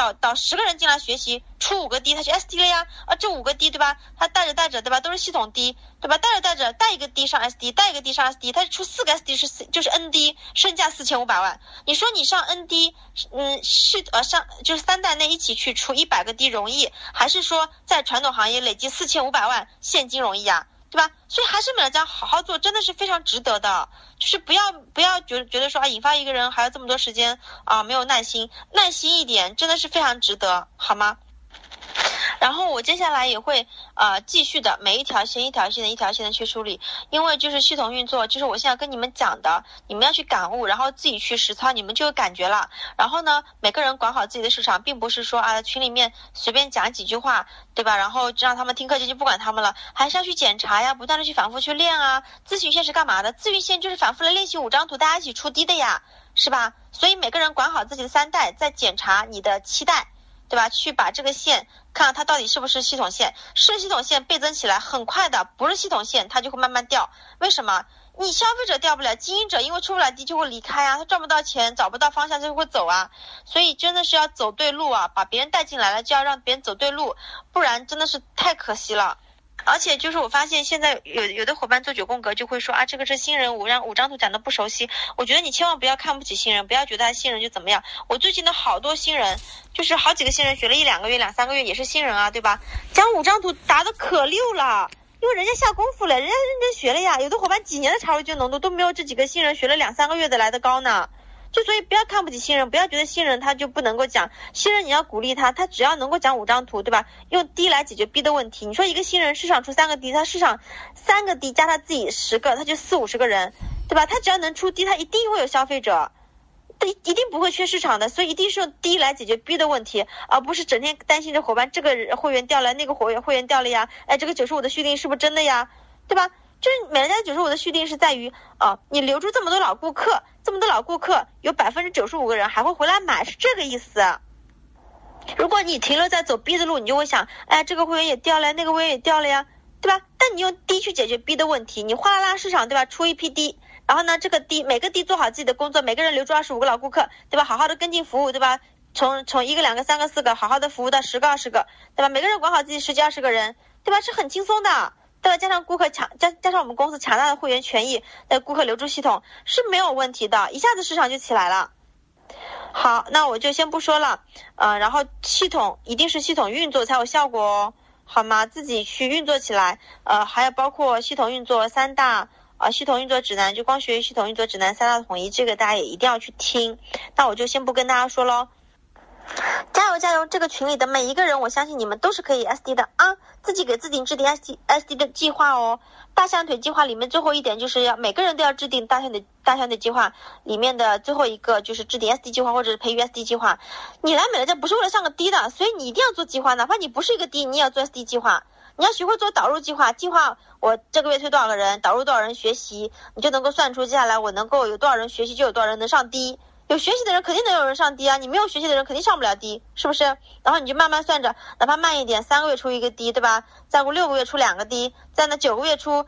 10个人进来学习，出5个 D， 他就 SD 了呀。这5个 D 对吧？他带着对吧？都是系统 D 对吧？带一个 D 上 SD， 带一个 D 上 SD， 他出4个 SD 就是 ND， 身价4500万。你说你上 ND， 上就是3代内一起去出100个 D 容易，还是说在传统行业累积4500万现金容易啊？对吧？所以还是美乐家好好做，真的是非常值得的。就是不要觉得说引发一个人还要这么多时间没有耐心一点，真的是非常值得，好吗？然后我接下来也会继续的每一条线一条线的去梳理，因为就是系统运作，就是我现在跟你们讲的，你们要去感悟，然后自己去实操，你们就有感觉了。然后呢，每个人管好自己的市场，并不是说群里面随便讲几句话，对吧？然后让他们听课就不管他们了，还是要去检查呀，不断的去反复去练啊。咨询线是干嘛的？咨询线就是反复的练习5张图，大家一起出低的呀，是吧？所以每个人管好自己的3代，再检查你的7代。对吧？去把这个线看看它到底是不是系统线，是系统线倍增起来很快的，不是系统线它就会慢慢掉。为什么？你消费者掉不了，经营者因为出不了低就会离开啊，他赚不到钱，找不到方向就会走啊。所以真的是要走对路啊，把别人带进来了就要让别人走对路，不然真的是太可惜了。而且就是我发现现在有的伙伴做9宫格就会说这个是新人，让5张图讲的不熟悉。我觉得你千万不要看不起新人，不要觉得新人就怎么样。我最近的好多新人，就是好几个新人学了1-2个月、2-3个月也是新人啊，对吧？讲5张图答的可溜了，因为人家下功夫了，人家认真学了呀。有的伙伴几年的茶味精浓度都没有这几个新人学了2-3个月的来的高呢。就所以不要看不起新人，不要觉得新人他就不能够讲，新人你要鼓励他只要能够讲5张图，对吧？用 D 来解决 B 的问题。你说一个新人市场出3个 D， 他市场3个 D 加他自己10个，他就40-50个人，对吧？他只要能出 D， 他一定会有消费者，他一定不会缺市场的，所以一定是用 D 来解决 B 的问题，而不是整天担心着伙伴这个会员掉了，那个会员掉了呀，这个95的续订是不是真的呀，对吧？就是美乐家95的续订是在于你留住这么多老顾客，有95%个人还会回来买，是这个意思。如果你停留在走 B 的路，你就会想这个会员也掉了，那个会员也掉了呀，对吧？但你用 D 去解决 B 的问题，你哗啦啦市场，对吧？出一批 D， 然后呢这个 D 每个 D 做好自己的工作，每个人留住25个老顾客，对吧？好好的跟进服务，对吧？从1个2个3个4个好好的服务到10个20个，对吧？每个人管好自己10几20个人，对吧？是很轻松的，对吧？加上顾客加上我们公司强大的会员权益的顾客留住系统是没有问题的，一下子市场就起来了。好，那我就先不说了，然后系统一定是系统运作才有效果哦，好吗？自己去运作起来，还有包括系统运作3大系统运作指南，就光学系统运作指南3大统一，这个大家也一定要去听。那我就先不跟大家说咯。加油！这个群里的每一个人，我相信你们都是可以 SD 的啊！自己给自己制定 SD 的计划哦。大象腿计划里面最后一点就是要每个人都要制定大象腿计划里面的最后一个就是制定 SD 计划或者是培育 SD 计划。你来美乐家不是为了上个 D 的，所以你一定要做计划，哪怕你不是一个 D， 你也要做 SD 计划。你要学会做导入计划，我这个月推多少个人，导入多少人学习，你就能够算出接下来我能够有多少人学习，就有多少人能上 D。有学习的人肯定能有人上 D 啊，你没有学习的人肯定上不了 D， 是不是？然后你就慢慢算着，哪怕慢一点，3个月出一个 D， 对吧？再过6个月出2个 D， 再那9个月出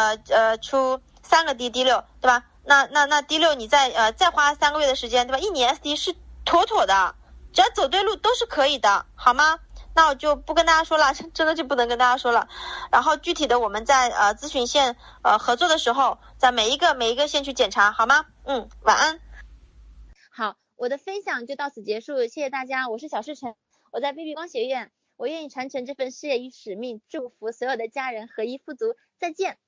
3个 D，D6， 对吧？那 D6 你再花3个月的时间，对吧？1年 SD 是妥妥的，只要走对路都是可以的，好吗？ 那我就不跟大家说了，真的就不能跟大家说了。然后具体的我们在咨询线合作的时候，在每一个线去检查，好吗？晚安。 好，我的分享就到此结束，谢谢大家，我是小世晨，我在 BB 光学院，我愿意传承这份事业与使命，祝福所有的家人合一富足，再见。